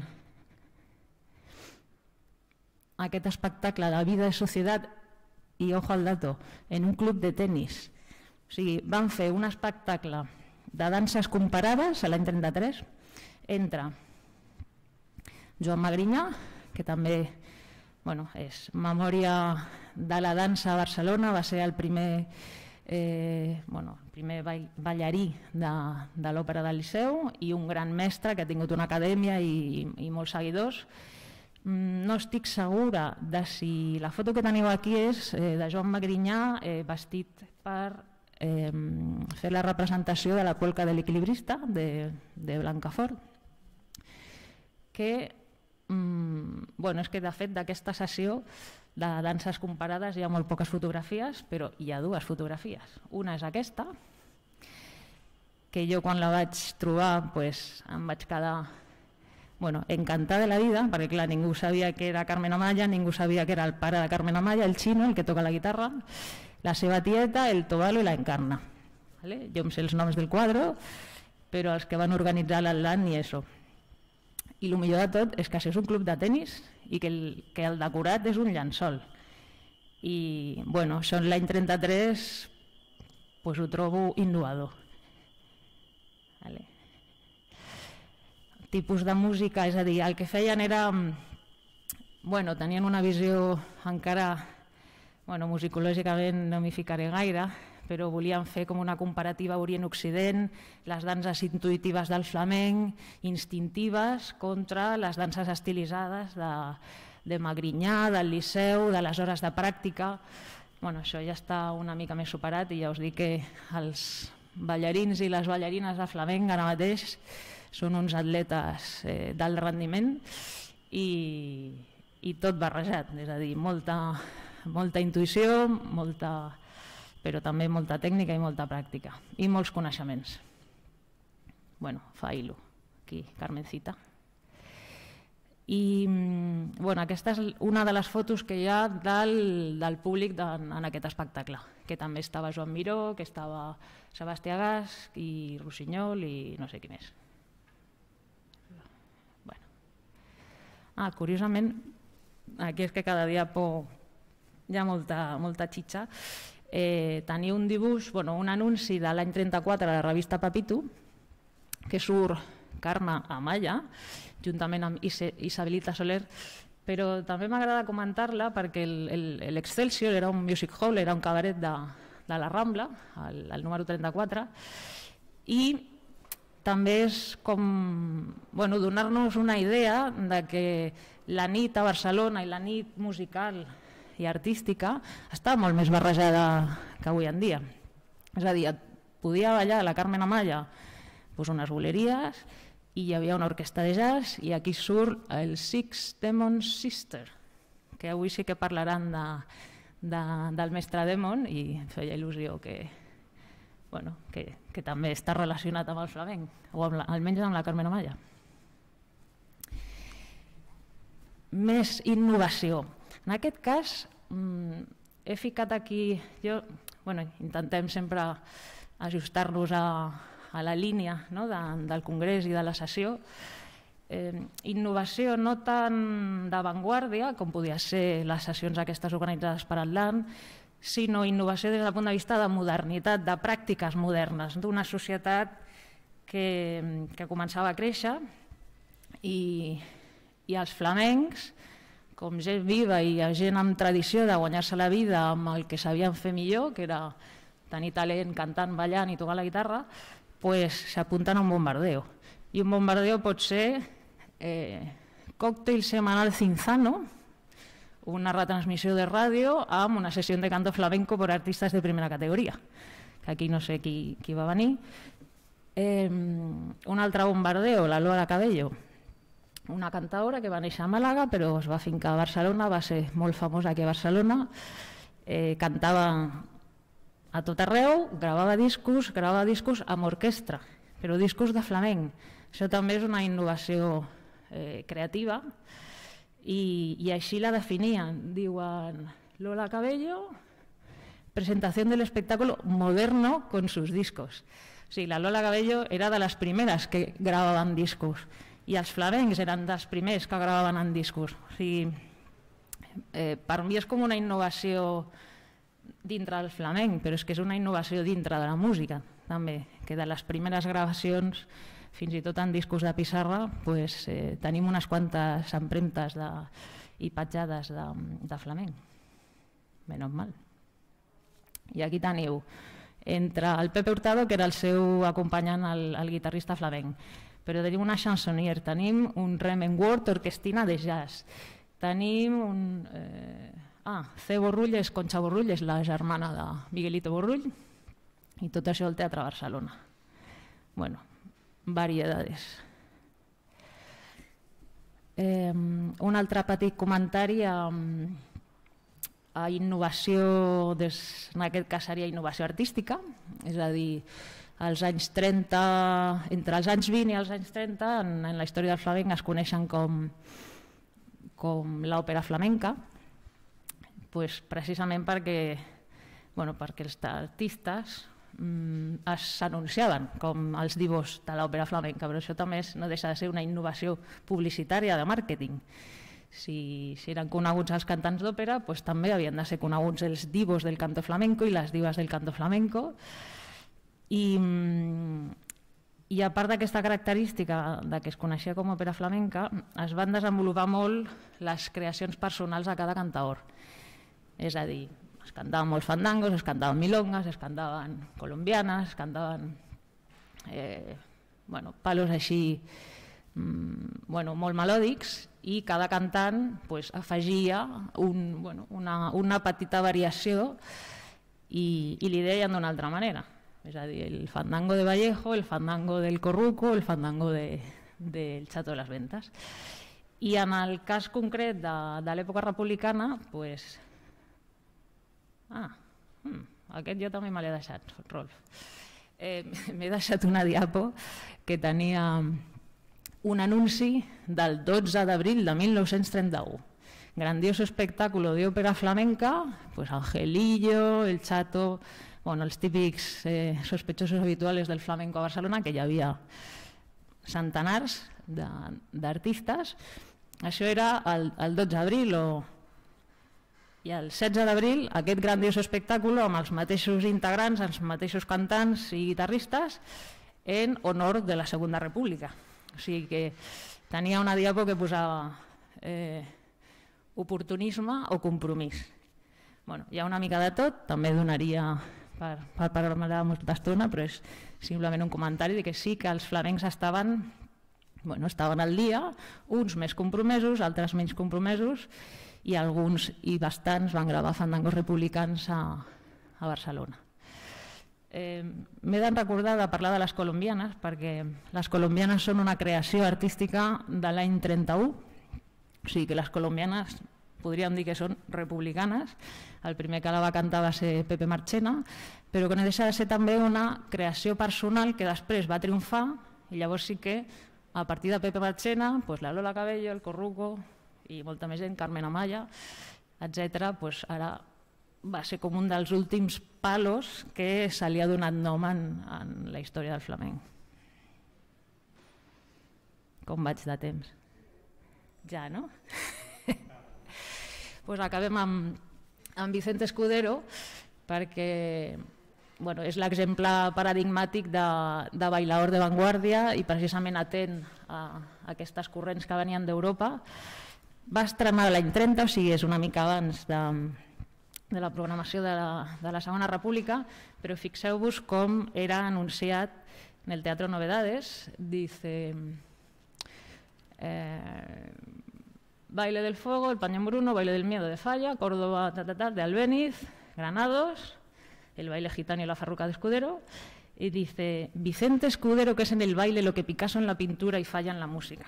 aquest espectacle de vida i societat, i ojo al dato, en un club de tenis, o sigui, van fer un espectacle de danses comparades a l'any 33 entre Joan Magrinyà, que també és memòria de la dansa a Barcelona, va ser el primer ballarí de l'Òpera del Liceu i un gran mestre que ha tingut una acadèmia i molts seguidors. No estic segura de si la foto que teniu aquí és de Joan Magrinyà vestit per fer la representació de la polca de l'equilibrista de Blancafort, que és que de fet d'aquesta sessió de danses comparades hi ha molt poques fotografies, però hi ha dues fotografies. Una és aquesta, que jo quan la vaig trobar em vaig quedar encantada de la vida, perquè clar, ningú sabia que era Carmen Amaya, ningú sabia que era el pare de Carmen Amaya, el Chino, el que toca la guitarra, la seva tieta, el Tobalo i la Encarna. Jo em sé els noms del quadre, però els que van organitzar l'Atlant ni això. I el millor de tot és que això és un club de tenis i que el decorat és un llençol. I això en l'any 33 ho trobo innovador. Tipus de música, és a dir, el que feien era... tenien una visió encara... musicològicament no m'hi ficaré gaire, però volien fer com una comparativa Orient-Occident, les danses intuïtives del flamenc, instintives, contra les danses estilitzades de Magrinyà, del Liceu, de les hores de pràctica. Això ja està una mica més superat i ja us dic que els ballarins i les ballarines de flamenc ara mateix són uns atletes d'alt rendiment i tot barrejat, és a dir, molta intuïció, però també molta tècnica i molta pràctica i molts coneixements. Failo, aquí, Carmencita. I aquesta és una de les fotos que hi ha del públic en aquest espectacle, que també estava Joan Miró, que estava Sebastià Gas i Rossinyol i no sé qui més. Curiosament, aquí és que cada dia hi ha molta xitxa. Tenia un dibuix, un anunci de l'any 34 a la revista Papito, que surt Carme Amaya, juntament amb Isabelita Soler, però també m'agrada comentar-la perquè l'Excelsior era un music hall, era un cabaret de la Rambla, el número 34, i també és com donar-nos una idea de que la nit a Barcelona i la nit musical i artística està molt més barrejada que avui en dia. És a dir, podia ballar la Carmen Amaya unes boleries i hi havia una orquestra de jazz i aquí surt el Six Demon Sister, que avui sí que parlaran del mestre Demon i feia il·lusió que també està relacionat amb el flamenc, o almenys amb la Carmen Amaya. Més innovació. En aquest cas, he ficat aquí... Intentem sempre ajustar-nos a la línia del congrés i de la sessió. Innovació no tan d'avantguàrdia, com podia ser les sessions aquestes organitzades per Atlant, sinó innovació des del punt de vista de modernitat, de pràctiques modernes, d'una societat que començava a créixer i els flamencs, com gent viva i gent amb tradició de guanyar-se la vida amb el que sabien fer millor, que era tenir talent cantant, ballant i tocar la guitarra, s'apunten a un bombardeo. I un bombardeo pot ser Còctel Semanal Cinzano, una retransmissió de ràdio amb una sessió de canto flamenco per artistes de primera categoria, que aquí no sé qui va venir. Un altre bombardeo, la Lola Cabello, una cantaora que va néixer a Màlaga però es va fincar a Barcelona, va ser molt famosa aquí a Barcelona, cantava a tot arreu, gravava discos amb orquestra, però discos de flamenc. Això també és una innovació creativa i així la definien. Diuen Lola Cabello, presentación del espectáculo moderno con sus discos. O sigui, la Lola Cabello era de les primeres que gravaven discos i els flamencs eren dels primers que gravaven en discos. O sigui, per mi és com una innovació dintre del flamenc, però és que és una innovació dintre de la música també, que de les primeres gravacions fins i tot en discos de pissarra tenim unes quantes empremtes i petjades de flamenc. Menys mal. I aquí teniu entre el Pepe Hurtado, que era el seu acompanyant, el guitarrista flamenc, però tenim una chansonnier, tenim un Remen Ward, orquestina de jazz, tenim un... C. Borrull és Concha Borrull, és la germana de Miguelito Borrull, i tot això al Teatre Barcelona. Bueno, variedades. Un altre petit comentari a innovació, en aquest cas seria innovació artística, és a dir, als anys 30, entre els anys 20 i els anys 30, en la història del flamenc es coneixen com l'òpera flamenca, precisament perquè els artistes s'anunciaven com els divos de l'òpera flamenca, però això també no deixa de ser una innovació publicitària de màrqueting. Si eren coneguts els cantants d'òpera, també havien de ser coneguts els divos del canto flamenco i les divas del canto flamenco. I a part d'aquesta característica que es coneixia com òpera flamenca, es van desenvolupar molt les creacions personals de cada cantaor. És a dir, es cantaven molts fandangos, es cantaven milongas, es cantaven colombianes, es cantaven palos així molt melòdics, i cada cantant afegia una petita variació i li deien d'una altra manera. És a dir, el fandango de Vallejo, el fandango del Corruco, el fandango del Chato de las Ventas. I en el cas concret de l'època republicana, aquest jo també me l'he deixat, Rolf. M'he deixat una diapo que tenia un anunci del 12 d'abril de 1931. Grandioso espectáculo de ópera flamenca, Angelillo, el Chato, els típics sospechosos habituales del flamenco a Barcelona, que hi havia centenars d'artistes. Això era el 12 d'abril i el 16 d'abril aquest grandioso espectáculo amb els mateixos integrants, els mateixos cantants i guitarristes en honor de la Segunda República. O sigui que tenia una diapo que posava oportunisme o compromís. Hi ha una mica de tot, també donaria per parlar molta estona, però és simplement un comentari de que sí que els flamencs estaven al dia, uns més compromesos, altres menys compromesos, i alguns i bastants van gravar fandangos republicans a Barcelona. M'he de recordar de parlar de les colombianes, perquè les colombianes són una creació artística de l'any 31, o sigui que les colombianes podríem dir que són republicanes. El primer que la va cantar va ser Pepe Marchena, però que no deixa de ser també una creació personal que després va triomfar, i llavors sí que a partir de Pepe Marchena, la Lola Cabello, el Corruco i molta més gent, Carmen Amaya, etc., ara va ser com un dels últims palos que se li ha donat nom en la història del flamenc. Com vaig de temps? Ja, no? Acabem amb Vicente Escudero, perquè és l'exemple paradigmàtic de bailador de vanguardia i precisament atent a aquestes corrents que venien d'Europa. Va estrenar l'any 30, o sigui, és una mica abans de la programació de la Segona República, però fixeu-vos com era anunciat en el Teatro Novedades. Dice... Baile del Fuego, El Pañón Bruno, Baile del Miedo de Falla, Córdoba de Albéniz, Granados, el baile gitano y la farruca de Escudero, y dice Vicente Escudero, que es en el baile lo que Picasso en la pintura y Falla en la música.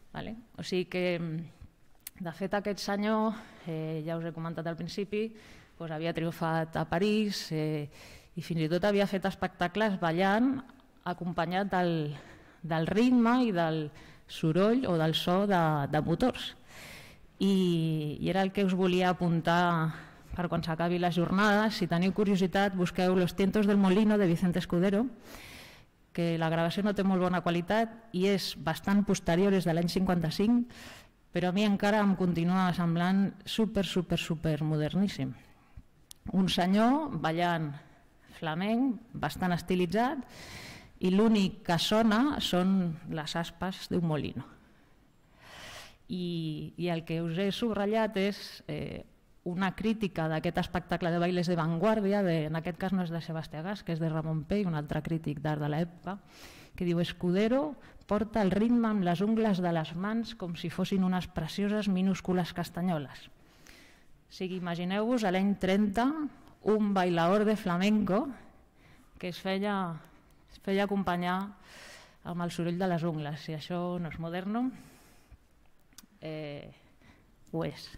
O sigui que, de fet, aquest senyor, ja us he comentat al principi, havia triomfat a París i fins i tot havia fet espectacles ballant acompanyat del ritme i del soroll o del so de motors. I era el que us volia apuntar per quan s'acabi la jornada. Si teniu curiositat, busqueu Los tientos del molino de Vicente Escudero, que la gravació no té molt bona qualitat i és bastant posterior, és de l'any 55, però a mi encara em continua semblant super moderníssim. Un senyor ballant flamenc, bastant estilitzat, i l'únic que sona són les aspes d'un molino. I el que us he subratllat és una crítica d'aquest espectacle de bailes de vanguardia, en aquest cas no és de Sebastià Gas, que és de Ramon Pey, un altre crític d'art de l'època, que diu: Escudero porta el ritme amb les ungles de les mans com si fossin unes precioses minúscules castanyoles. O sigui, imagineu-vos a l'any 30 un bailador de flamenco que es feia acompanyar amb el soroll de les ungles. Si això no és moderno, ho és.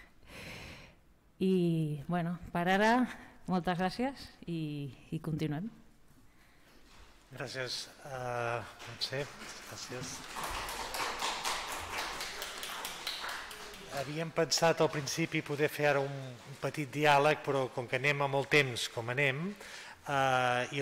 I, bueno, per ara, moltes gràcies i continuem. Gràcies, Montse. Gràcies. Havíem pensat al principi poder fer ara un petit diàleg, però com que anem amb el temps com anem, i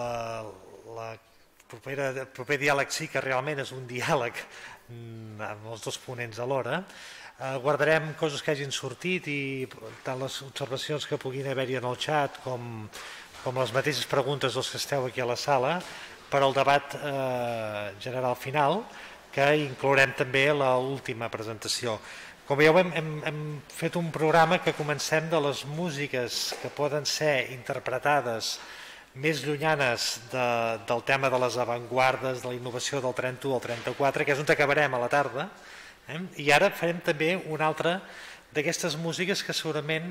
el proper diàleg sí que realment és un diàleg amb els dos ponents alhora, guardarem coses que hagin sortit i tant les observacions que puguin haver-hi en el xat com les mateixes preguntes dels que esteu aquí a la sala per al debat general final, que inclourem també l'última presentació. Com veieu, hem fet un programa que comencem de les músiques que poden ser interpretades més llunyanes del tema de les avantguardes, de la innovació del 31 al 34, que és on acabarem a la tarda, i ara farem també una altra d'aquestes músiques que segurament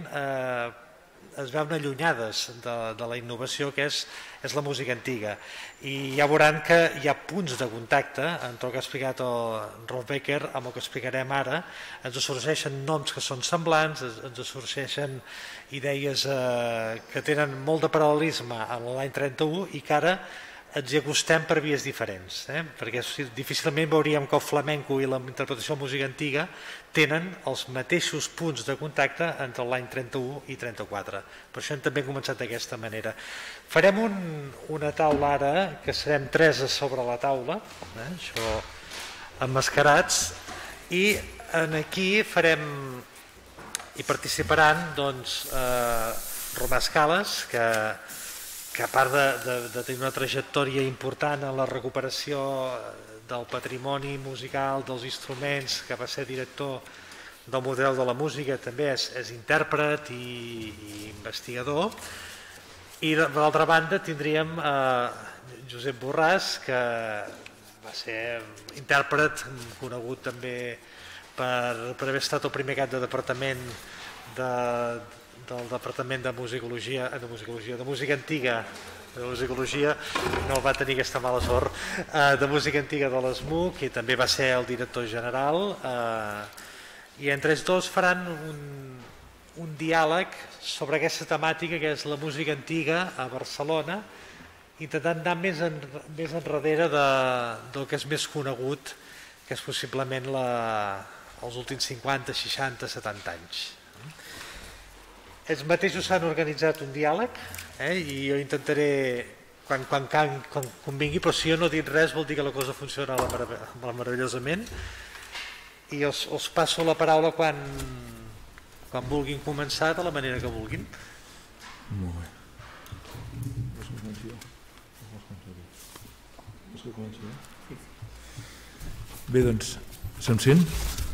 es veuen allunyades de la innovació, que és la música antiga. I ja veuran que hi ha punts de contacte entre el que ha explicat el Rolf Becker amb el que explicarem ara. Ens sorgeixen noms que són semblants, ens sorgeixen idees que tenen molt de paral·lelisme amb l'any 31 i que ara ens hi acostem per vies diferents, perquè difícilment veuríem que el flamenco i la interpretació de música antiga tenen els mateixos punts de contacte entre l'any 31 i 34. Per això hem també començat d'aquesta manera. Farem una taula ara, que serem 3 a sobre la taula, això emmascarats, i aquí farem, hi participaran doncs, Romà Scales, que a part de tenir una trajectòria important en la recuperació del patrimoni musical, dels instruments, que va ser director del Museu de la Música, també és intèrpret i investigador. I de l'altra banda tindríem Josep Borràs, que va ser intèrpret, conegut també per haver estat el primer cap de departament del Departament de Musicologia, de Música Antiga, de Musicologia, no va tenir aquesta mala sort, de Música Antiga de l'ESMUC, i també va ser el director general, i entre ells dos faran un diàleg sobre aquesta temàtica que és la música antiga a Barcelona, intentant anar més enrere del que és més conegut, que és possiblement els últims 50, 60, 70 anys. Ells mateixos s'han organitzat un diàleg i jo intentaré, quan convingui, però si jo no dic res vol dir que la cosa funciona meravellosament, i els passo la paraula quan vulguin començar, de la manera que vulguin. Molt bé. Vols que comenci jo? Bé, doncs, se'm sent?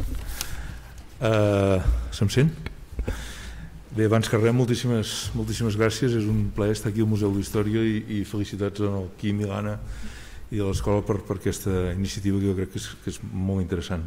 Se'm sent? Bé, abans que res, moltíssimes gràcies. És un plaer estar aquí al Museu d'Història i felicitats al Quim i l'Anna i a l'escola per aquesta iniciativa que jo crec que és molt interessant.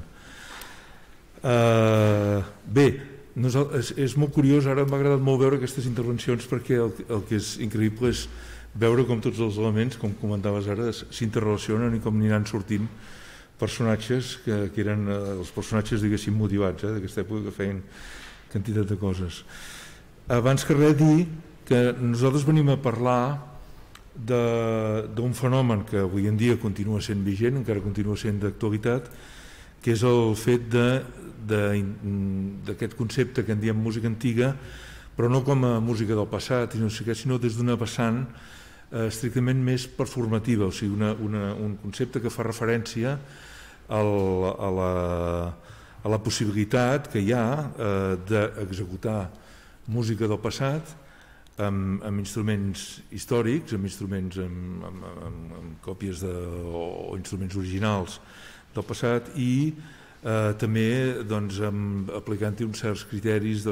Bé, és molt curiós, ara m'ha agradat molt veure aquestes intervencions perquè el que és increïble és veure com tots els elements, com comentaves ara, s'interrelacionen i com aniran sortint personatges que eren els personatges, diguéssim, motivats d'aquesta època, que feien quantitat de coses. abans que res dir que nosaltres venim a parlar d'un fenomen que avui en dia continua sent vigent, encara continua sent d'actualitat, que és el fet d'aquest concepte que en diem música antiga, però no com a música del passat, sinó des d'una vessant estrictament més performativa, o sigui, un concepte que fa referència a la possibilitat que hi ha d'executar música del passat amb instruments històrics, amb instruments amb còpies o instruments originals del passat i també aplicant-hi uns certs criteris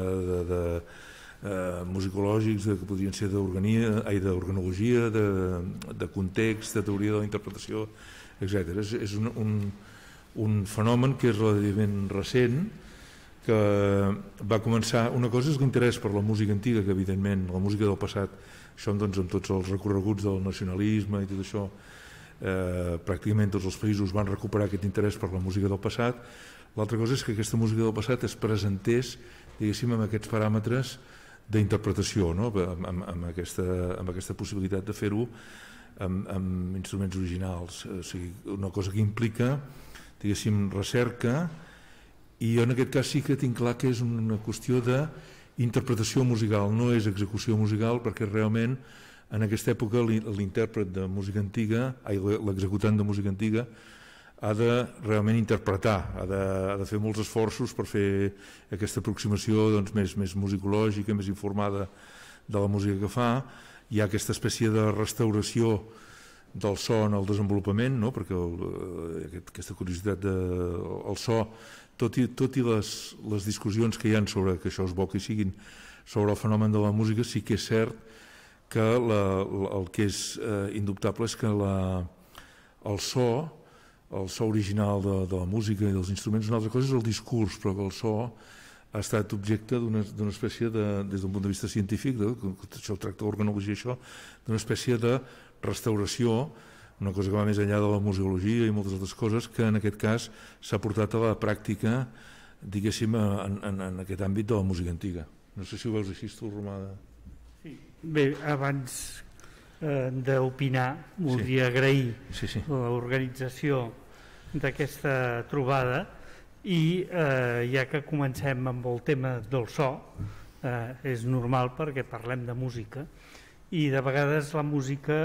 musicològics que podrien ser d'organologia, de context, de teoria de la interpretació, etc. És un fenomen que és relativament recent, que va començar. Una cosa és l'interès per la música antiga, que evidentment la música del passat, això amb tots els recorreguts del nacionalisme i tot això, pràcticament tots els països van recuperar aquest interès per la música del passat. L'altra cosa és que aquesta música del passat es presentés, diguéssim, amb aquests paràmetres d'interpretació, no? amb aquesta possibilitat de fer-ho amb instruments originals, o sigui, una cosa que implica, diguéssim, recerca. I jo en aquest cas sí que tinc clar que és una qüestió d'interpretació musical, no és execució musical, perquè realment en aquesta època l'intèrpret de música antiga, l'executant de música antiga, ha de realment interpretar, ha de fer molts esforços per fer aquesta aproximació més musicològica, més informada de la música que fa. Hi ha aquesta espècie de restauració del so en el desenvolupament, no? Perquè aquesta curiositat del so, tot i les discussions que hi ha sobre que això és bo que siguin sobre el fenomen de la música, sí que és cert que el que és indubtable és que el so original de la música i dels instruments, una altra cosa és el discurs, però que el so ha estat objecte d'una espècie des d'un punt de vista científic, això tracta d'organologia, això, d'una espècie de restauració, una cosa que va més enllà de la museologia i moltes altres coses, que en aquest cas s'ha portat a la pràctica, diguéssim, en aquest àmbit de la música antiga. No sé si ho veus així, tu, Romà. Sí. Bé, abans d'opinar, voldria agrair l'organització d'aquesta trobada i ja que comencem amb el tema del so, és normal perquè parlem de música i de vegades la música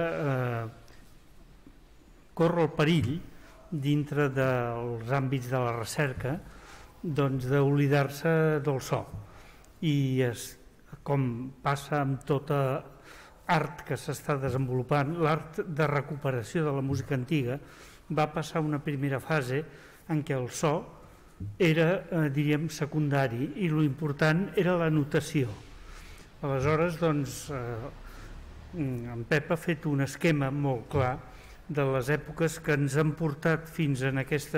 corre el perill dintre dels àmbits de la recerca d'oblidar-se del so i com passa amb tota art que s'està desenvolupant, l'art de recuperació de la música antiga va passar una primera fase en què el so era, diríem, secundari i l'important era la notació. Aleshores, doncs, en Pep ha fet un esquema molt clar de les èpoques que ens han portat fins en aquest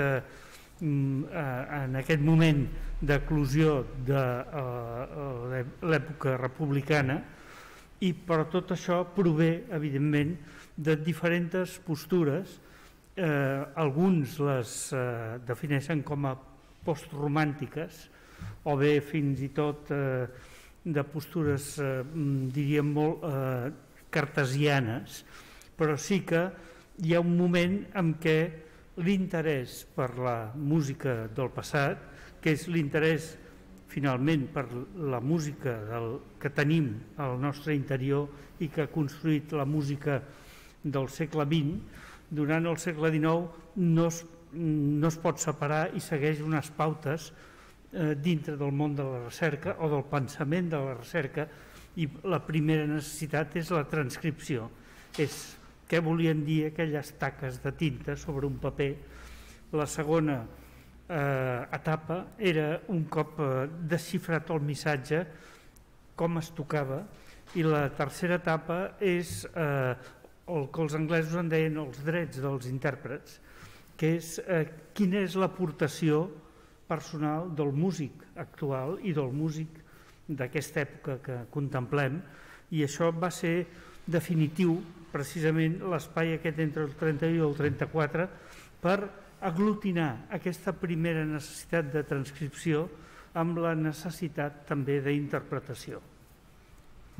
moment d'eclosió de l'època republicana, i però tot això prové, evidentment, de diferents postures. Alguns les defineixen com a postromàntiques o bé fins i tot de postures, diríem, molt cartesianes, però sí que hi ha un moment en què l'interès per la música del passat, que és l'interès finalment per la música que tenim al nostre interior i que ha construït la música del segle XX, durant el segle XIX no es pot separar i segueix unes pautes dintre del món de la recerca o del pensament de la recerca, i la primera necessitat és la transcripció, és què volien dir aquelles taques de tinta sobre un paper. La segona etapa era, un cop desxifrat el missatge, com es tocava, i la tercera etapa és el que els anglesos en deien els drets dels intèrprets, que és quina és l'aportació personal del músic actual i del músic d'aquesta època que contemplem, i això va ser definitiu, precisament l'espai aquest entre el 31 i el 34, per aglutinar aquesta primera necessitat de transcripció amb la necessitat també d'interpretació.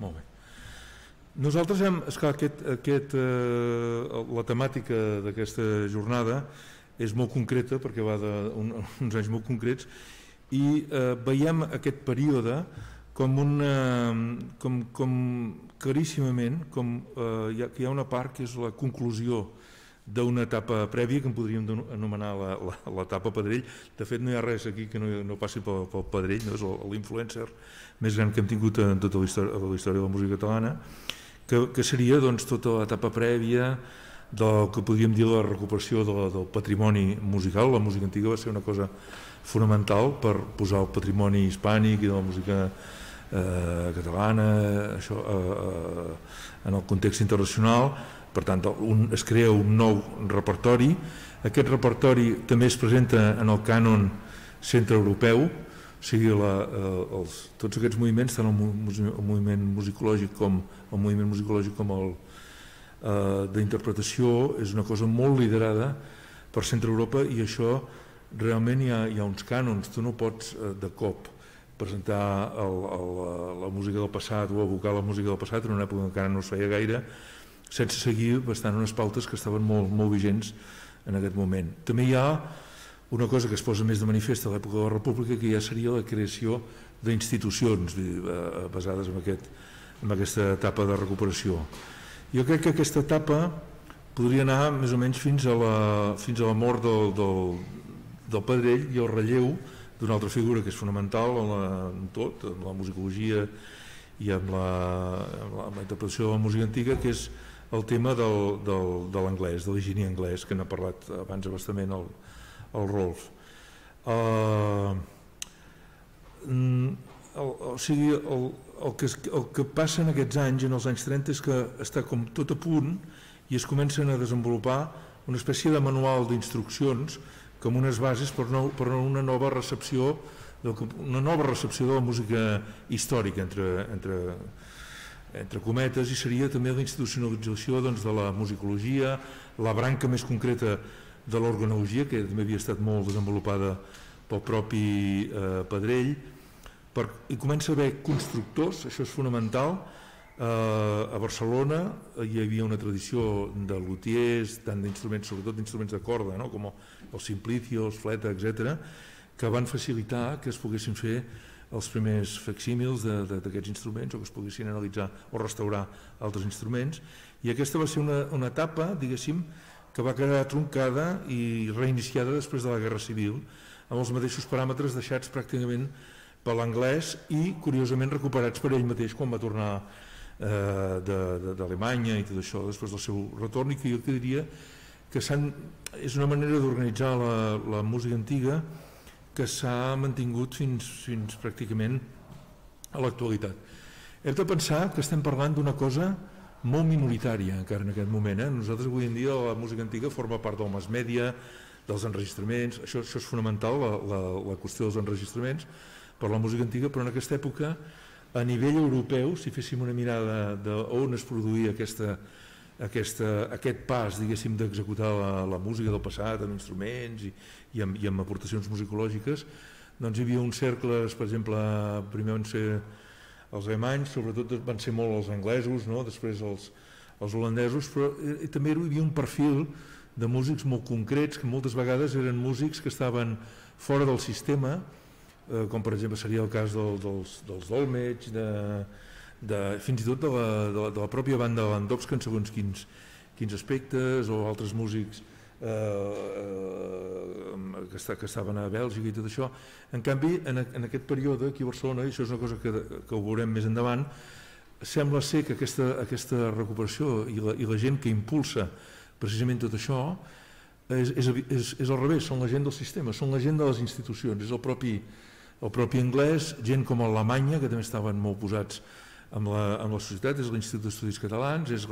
Molt bé. Nosaltres esclar, la temàtica d'aquesta jornada és molt concreta perquè va d'uns anys molt concrets i veiem aquest període com claríssimament que hi ha una part que és la conclusió d'una etapa prèvia que en podríem anomenar l'etapa Pedrell. De fet, no hi ha res aquí que no passi pel Pedrell, no? És l'influencer més gran que hem tingut en tota la història de la música catalana, que seria doncs, tota l'etapa prèvia del que podríem dir la recuperació del patrimoni musical. La música antiga va ser una cosa fonamental per posar el patrimoni hispànic i de la música catalana en el context internacional. Per tant, es crea un nou repertori. Aquest repertori també es presenta en el cànon centreeuropeu, o sigui, tots aquests moviments, tant el moviment musicològic com el d'interpretació, és una cosa molt liderada per Centreeuropa i això realment hi ha uns cànons. Tu no pots de cop presentar la música del passat o evocar la música del passat en una època que encara no es feia gaire, sense seguir bastant unes pautes que estaven molt vigents en aquest moment. També hi ha una cosa que es posa més de manifest a l'època de la República, que ja seria la creació d'institucions basades en aquesta etapa de recuperació. Jo crec que aquesta etapa podria anar més o menys fins a la mort del Pedrell i el relleu d'una altra figura que és fonamental en tot, en la musicologia i en la interpretació de la música antiga, que és el tema de l'anglès, de l'higiene anglès, que n'ha parlat abans abastament el Rolf. O sigui, el que passa en aquests anys, en els anys 30, és que està com tot a punt i es comencen a desenvolupar una espècie de manual d'instruccions com unes bases per una nova recepció de la música històrica, entre cometes, i seria també la institucionalització de la musicologia, la branca més concreta de l'organologia, que també havia estat molt desenvolupada pel propi Pedrell, i comença a haver constructors, això és fonamental. A Barcelona hi havia una tradició de luthiers, tant d'instruments, sobretot d'instruments de corda, com el Simplicio, el Fleta, etc., que van facilitar que es poguessin fer els primers facsímils d'aquests instruments, o que es poguessin analitzar o restaurar altres instruments. I aquesta va ser una etapa, diguéssim, que va quedar troncada i reiniciada després de la Guerra Civil, amb els mateixos paràmetres deixats pràcticament per l'anglès i, curiosament, recuperats per ell mateix quan va tornar d'Alemanya i tot això, després del seu retorn, i que jo diria que és una manera d'organitzar la música antiga que s'ha mantingut fins pràcticament a l'actualitat. Hem de pensar que estem parlant d'una cosa molt minoritària encara en aquest moment. Nosaltres avui en dia la música antiga forma part del mass media, dels enregistraments, això és fonamental, la qüestió dels enregistraments per la música antiga, però en aquesta època a nivell europeu, si féssim una mirada d'on es produïa aquest pas, diguéssim, d'executar la música del passat amb instruments i amb aportacions musicològiques, doncs hi havia uns cercles, per exemple, primer van ser els alemanys, sobretot van ser molt els anglesos, després els holandesos, però també hi havia un perfil de músics molt concrets, que moltes vegades eren músics que estaven fora del sistema, com per exemple seria el cas dels Dolmetsch, fins i tot de la pròpia banda de Landowska en segons quins aspectes, o altres músics que estaven a Bèlgica i tot això. En canvi, en aquest període aquí a Barcelona, i això és una cosa que ho veurem més endavant, sembla ser que aquesta recuperació i la gent que impulsa precisament tot això és al revés, són la gent del sistema, són la gent de les institucions, és el propi anglès, gent com Alemanya, que també estaven molt posats amb la societat, és l'Institut d'Estudis Catalans, és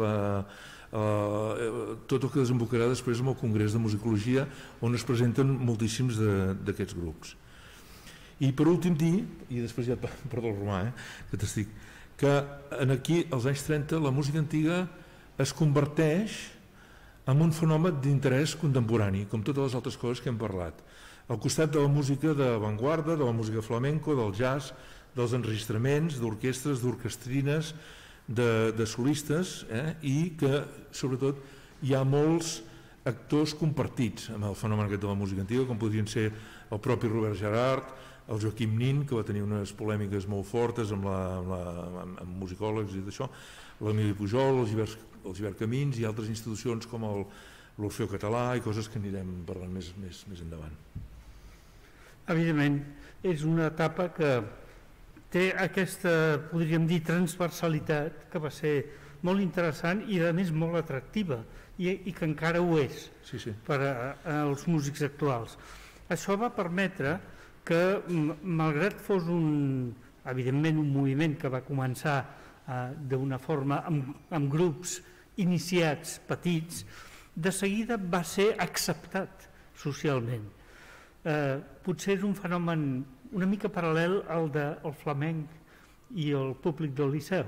tot el que desembocarà després amb el Congrés de Musicologia, on es presenten moltíssims d'aquests grups. I per últim dir, i després ja perdó el romà, que t'estic, que aquí, als anys 30, la música antiga es converteix en un fenomen d'interès contemporani, com totes les altres coses que hem parlat. Al costat de la música d'avantguarda, de la música flamenco, del jazz, dels enregistraments, d'orquestres, d'orquestrines, de solistes, i que sobretot hi ha molts actors compartits amb el fenomen aquest de la música antiga, com podrien ser el propi Robert Gerhard, el Joaquim Nin, que va tenir unes polèmiques molt fortes amb musicòlegs i d'això, l'Emili Pujol, el Gibert Camins i altres institucions com l'Orfeo Català i coses que anirem parlant més endavant. Evidentment, és una etapa que té aquesta, podríem dir, transversalitat que va ser molt interessant i a més molt atractiva i que encara ho és per als músics actuals. Això va permetre que, malgrat fos evidentment un moviment que va començar d'una forma amb grups iniciats petits, de seguida va ser acceptat socialment. Potser és un fenomen una mica paral·lel al del flamenc i el públic del Liceu.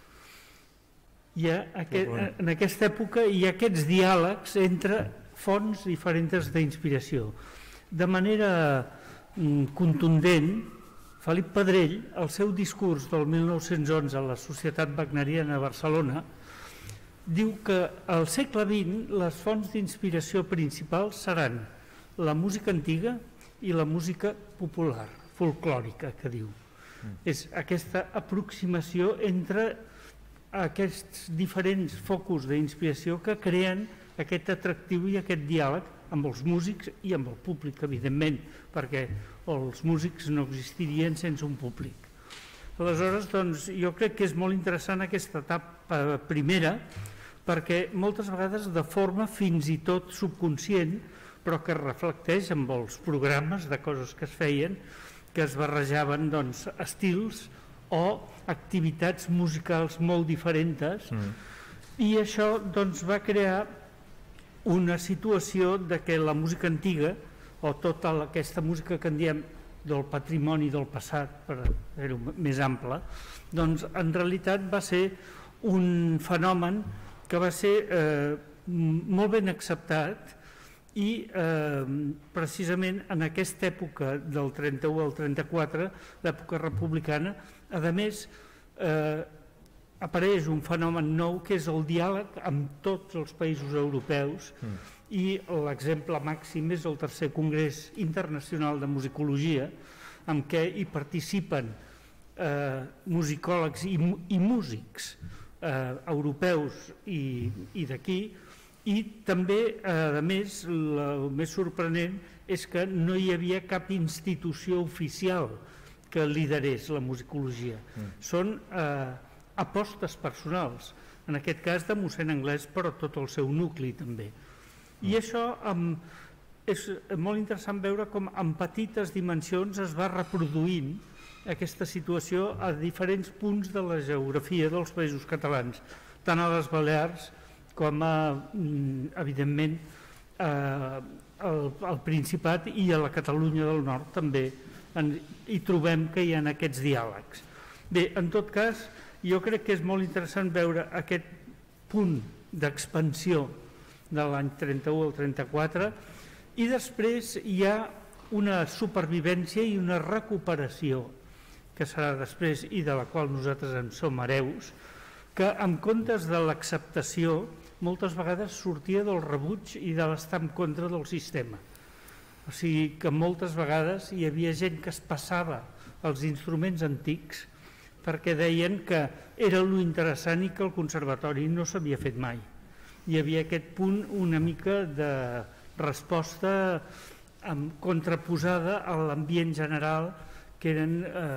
En aquesta època hi ha aquests diàlegs entre fonts diferents d'inspiració. De manera contundent, Felip Pedrell, al seu discurs del 1911 a la Societat Wagneriana de Barcelona, diu que al segle XX les fonts d'inspiració principals seran la música antiga i la música popular, folclòrica, que diu. És aquesta aproximació entre aquests diferents focus d'inspiració que creen aquest atractiu i aquest diàleg amb els músics i amb el públic, evidentment, perquè els músics no existirien sense un públic. Aleshores, doncs, jo crec que és molt interessant aquesta etapa primera, perquè moltes vegades de forma fins i tot subconscient, però que reflecteix amb els programes de coses que es feien, que es barrejaven estils o activitats musicals molt diferents, i això va crear una situació de que la música antiga, o tota aquesta música que en diem del patrimoni del passat, per fer-ho més ample, doncs en realitat va ser un fenomen que va ser molt ben acceptat i precisament en aquesta època del 31 al 34, l'època republicana, a més apareix un fenomen nou que és el diàleg amb tots els països europeus i l'exemple màxim és el tercer Congrés Internacional de Musicologia, en què hi participen musicòlegs i músics europeus i d'aquí, i també, a més, el més sorprenent és que no hi havia cap institució oficial que liderés la musicologia. Són apostes personals, en aquest cas de mossèn Anglès, però tot el seu nucli també. I això és molt interessant veure com en petites dimensions es va reproduint aquesta situació a diferents punts de la geografia dels països catalans, tant a les Balears com a, evidentment, al Principat i a la Catalunya del Nord també hi trobem que hi ha aquests diàlegs. Bé, en tot cas, jo crec que és molt interessant veure aquest punt d'expansió de l'any 31 al 34 i després hi ha una supervivència i una recuperació que serà després i de la qual nosaltres en som hereus, que en comptes de l'acceptació moltes vegades sortia del rebuig i de l'estar en contra del sistema. O sigui que moltes vegades hi havia gent que es passava els instruments antics perquè deien que era lo interessant i que el conservatori no s'havia fet mai. Hi havia aquest punt una mica de resposta contraposada a l'ambient general que eren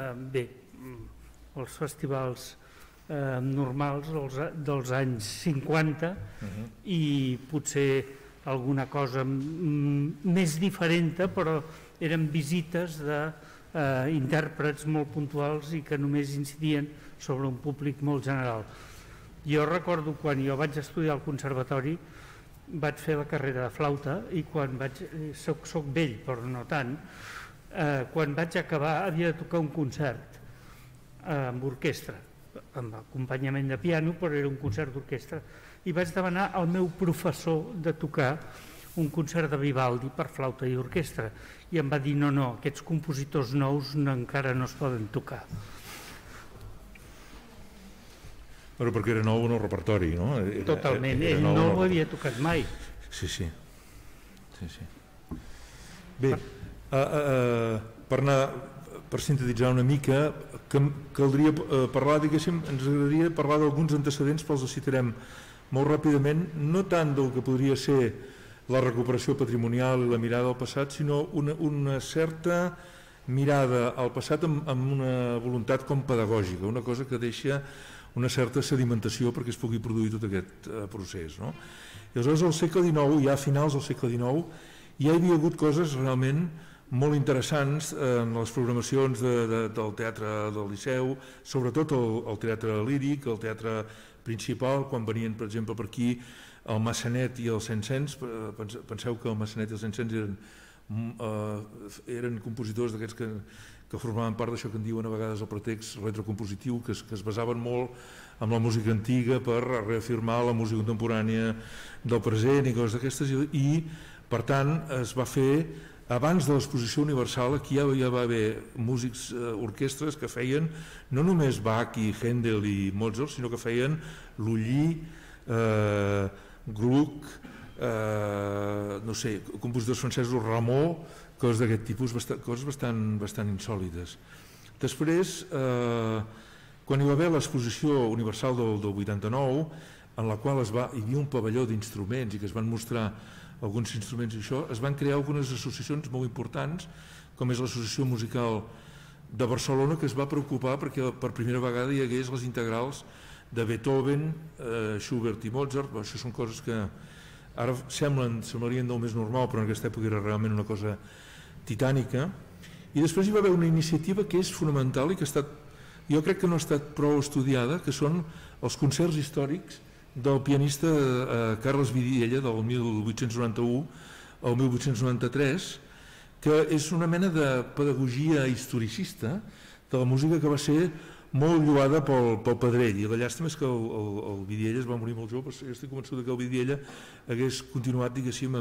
els festivals normals dels anys 50 i potser alguna cosa més diferent, però eren visites d'intèrprets molt puntuals i que només incidien sobre un públic molt general. Jo recordo quan jo vaig estudiar al conservatori, vaig fer la carrera de flauta i quan soc vell però no tant, quan vaig acabar havia de tocar un concert amb orquestra, amb acompanyament de piano, però era un concert d'orquestra, i vaig demanar al meu professor de tocar un concert de Vivaldi per flauta i orquestra, i em va dir no, aquests compositors nous encara no es poden tocar. Però perquè era nou en el repertori, no? Totalment, ell no ho havia tocat mai. Sí. Bé, per sintetitzar una mica, caldria parlar, diguéssim, ens agradaria parlar d'alguns antecedents, però els citarem molt ràpidament, no tant del que podria ser la recuperació patrimonial i la mirada al passat, sinó una certa mirada al passat amb una voluntat com pedagògica, una cosa que deixa una certa sedimentació perquè es pugui produir tot aquest procés, no? I aleshores al segle XIX, ja a finals del segle XIX, ja hi havia hagut coses realment molt interessants en les programacions del teatre del Liceu, sobretot el teatre líric, el teatre principal, quan venien, per exemple, per aquí el Massanet i el Saint-Saëns. Penseu que el Massanet i el Saint-Saëns eren compositors d'aquests que formaven part d'això que en diuen a vegades el pretext retrocompositiu, que es basaven molt en la música antiga per reafirmar la música contemporània del present i coses d'aquestes, i per tant es va fer, abans de l'exposició universal, aquí ja va haver músics, orquestres que feien no només Bach i Händel i Mozart, sinó que feien Lully, Gluck, no sé, compositors francesos, Rameau, coses d'aquest tipus, coses bastant insòlides. Després, quan hi va haver l'exposició universal del 89, en la qual hi havia un pavelló d'instruments i que es van mostrar alguns instruments i això, es van crear algunes associacions molt importants, com és l'Associació Musical de Barcelona, que es va preocupar perquè per primera vegada hi hagués les integrals de Beethoven, Schubert i Mozart. Això són coses que ara semblarien del més normal, però en aquesta època era realment una cosa titànica. I després hi va haver una iniciativa que és fonamental i que jo crec que no ha estat prou estudiada, que són els concerts històrics del pianista Carles Vidiella del 1891 al 1893, que és una mena de pedagogia historicista de la música que va ser molt lloada pel Pedrell, i la llàstima és que el Vidiella es va morir molt jove, però jo estic convençut que el Vidiella hagués continuat, diguéssim,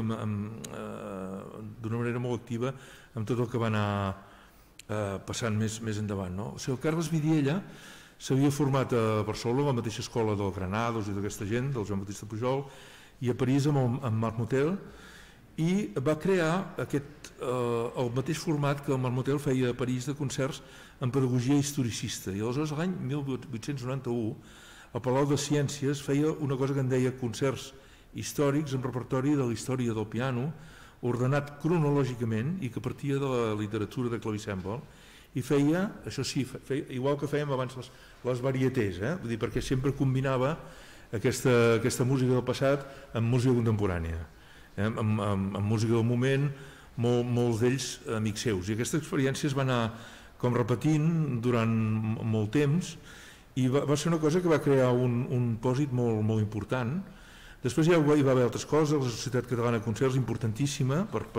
d'una manera molt activa amb tot el que va anar passant més endavant, no? O sigui, el Carles Vidiella s'havia format a Barcelona, a la mateixa escola del Granados i d'aquesta gent, del Joan Batista Pujol, i a París amb Marmontel, i va crear el mateix format que el Marmontel feia a París de concerts en pedagogia historicista. I aleshores, l'any 1891, el Palau de Ciències feia una cosa que en deia concerts històrics amb repertori de la història del piano, ordenat cronològicament i que partia de la literatura de clavicèmbal, i feia, això sí, igual que fèiem abans les varietés, vull dir, perquè sempre combinava aquesta música del passat amb música contemporània, amb música del moment, molts d'ells amics seus. I aquesta experiència es va anar com repetint durant molt temps i va ser una cosa que va crear un pòsit molt important. Després ja hi va haver altres coses, la Societat Catalana de Concerts, importantíssima,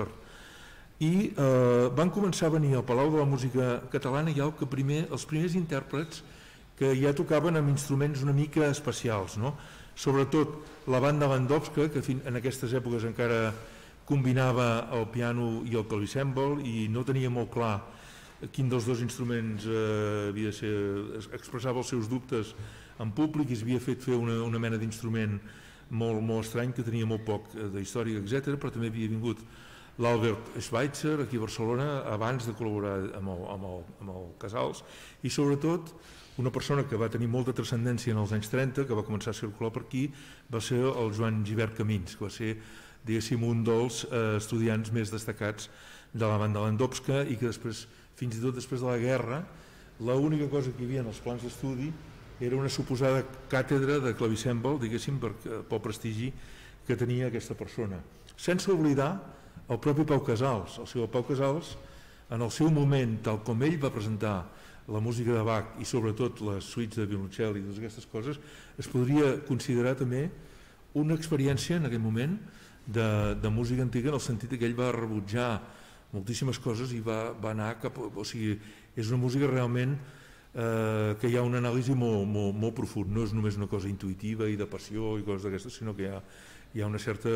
i van començar a venir al Palau de la Música Catalana ja els primers intèrprets que ja tocaven amb instruments una mica especials, no? Sobretot la banda Landowska, que en aquestes èpoques encara combinava el piano i el clavicèmbal i no tenia molt clar quin dels dos instruments havia de ser, expressava els seus dubtes en públic i s'havia fet fer una mena d'instrument molt estrany que tenia molt poc d'història, etc. Però també havia vingut l'Albert Schweitzer aquí a Barcelona abans de col·laborar amb el Casals, i sobretot una persona que va tenir molta transcendència en els anys 30, que va començar a circular per aquí, va ser el Joan Gibert Camins, que va ser, diguéssim, un dels estudiants més destacats de la banda Landowska i que després, fins i tot després de la guerra, l'única cosa que hi havia en els plans d'estudi era una suposada càtedra de clavicèmbal, diguéssim, pel prestigi que tenia aquesta persona. Sense oblidar el propi Pau Casals. El Pau Casals, en el seu moment, tal com ell va presentar la música de Bach i sobretot les suites de violoncel i totes aquestes coses, es podria considerar també una experiència en aquell moment de música antiga, en el sentit que ell va rebutjar moltíssimes coses i va anar cap... O sigui, és una música realment que hi ha una anàlisi molt profund, no és només una cosa intuïtiva i de passió i coses d'aquestes, sinó que hi hi ha una certa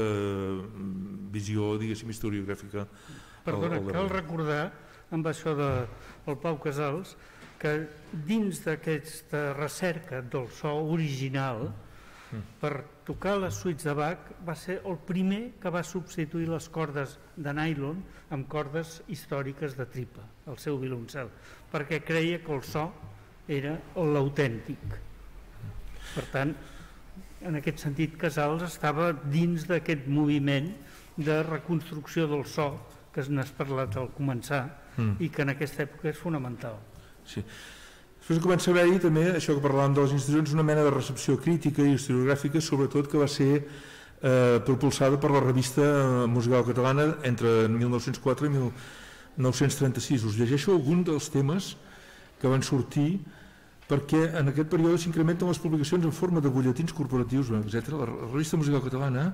visió, diguéssim, historiogràfica. Perdona, cal recordar amb això del Pau Casals que dins d'aquesta recerca del so original per tocar les suites de Bach va ser el primer que va substituir les cordes de nylon amb cordes històriques de tripa, el seu violoncel, perquè creia que el so era l'autèntic. Per tant, en aquest sentit, Casals estava dins d'aquest moviment de reconstrucció del so que n'has parlat al començar i que en aquesta època és fonamental. Sí. Després comença a haver-hi també, això que parlàvem de les institucions, una mena de recepció crítica i historiogràfica, sobretot que va ser propulsada per la revista musical catalana entre 1904 i 1936. Us llegeixo algun dels temes que van sortir perquè en aquest període s'incrementen les publicacions en forma de butlletins corporatius, etc. La revista musical catalana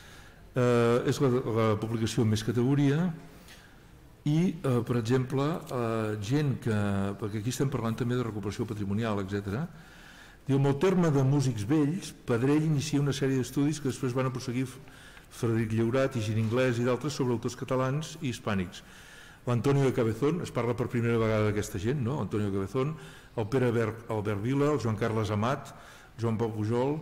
és la publicació amb més categoria i, per exemple, gent que, perquè aquí estem parlant també de recuperació patrimonial, etc. Diu, amb el terme de músics vells, Pedrell inicia una sèrie d'estudis que després van a prosseguir Frederic Llaurat i Gir Inglés i d'altres sobre autors catalans i hispànics. L'Antonio de Cabezón, es parla per primera vegada d'aquesta gent, no? Antonio de Cabezón, el Pere Albert Vila, el Joan Carles Amat, Joan Pau Pujol,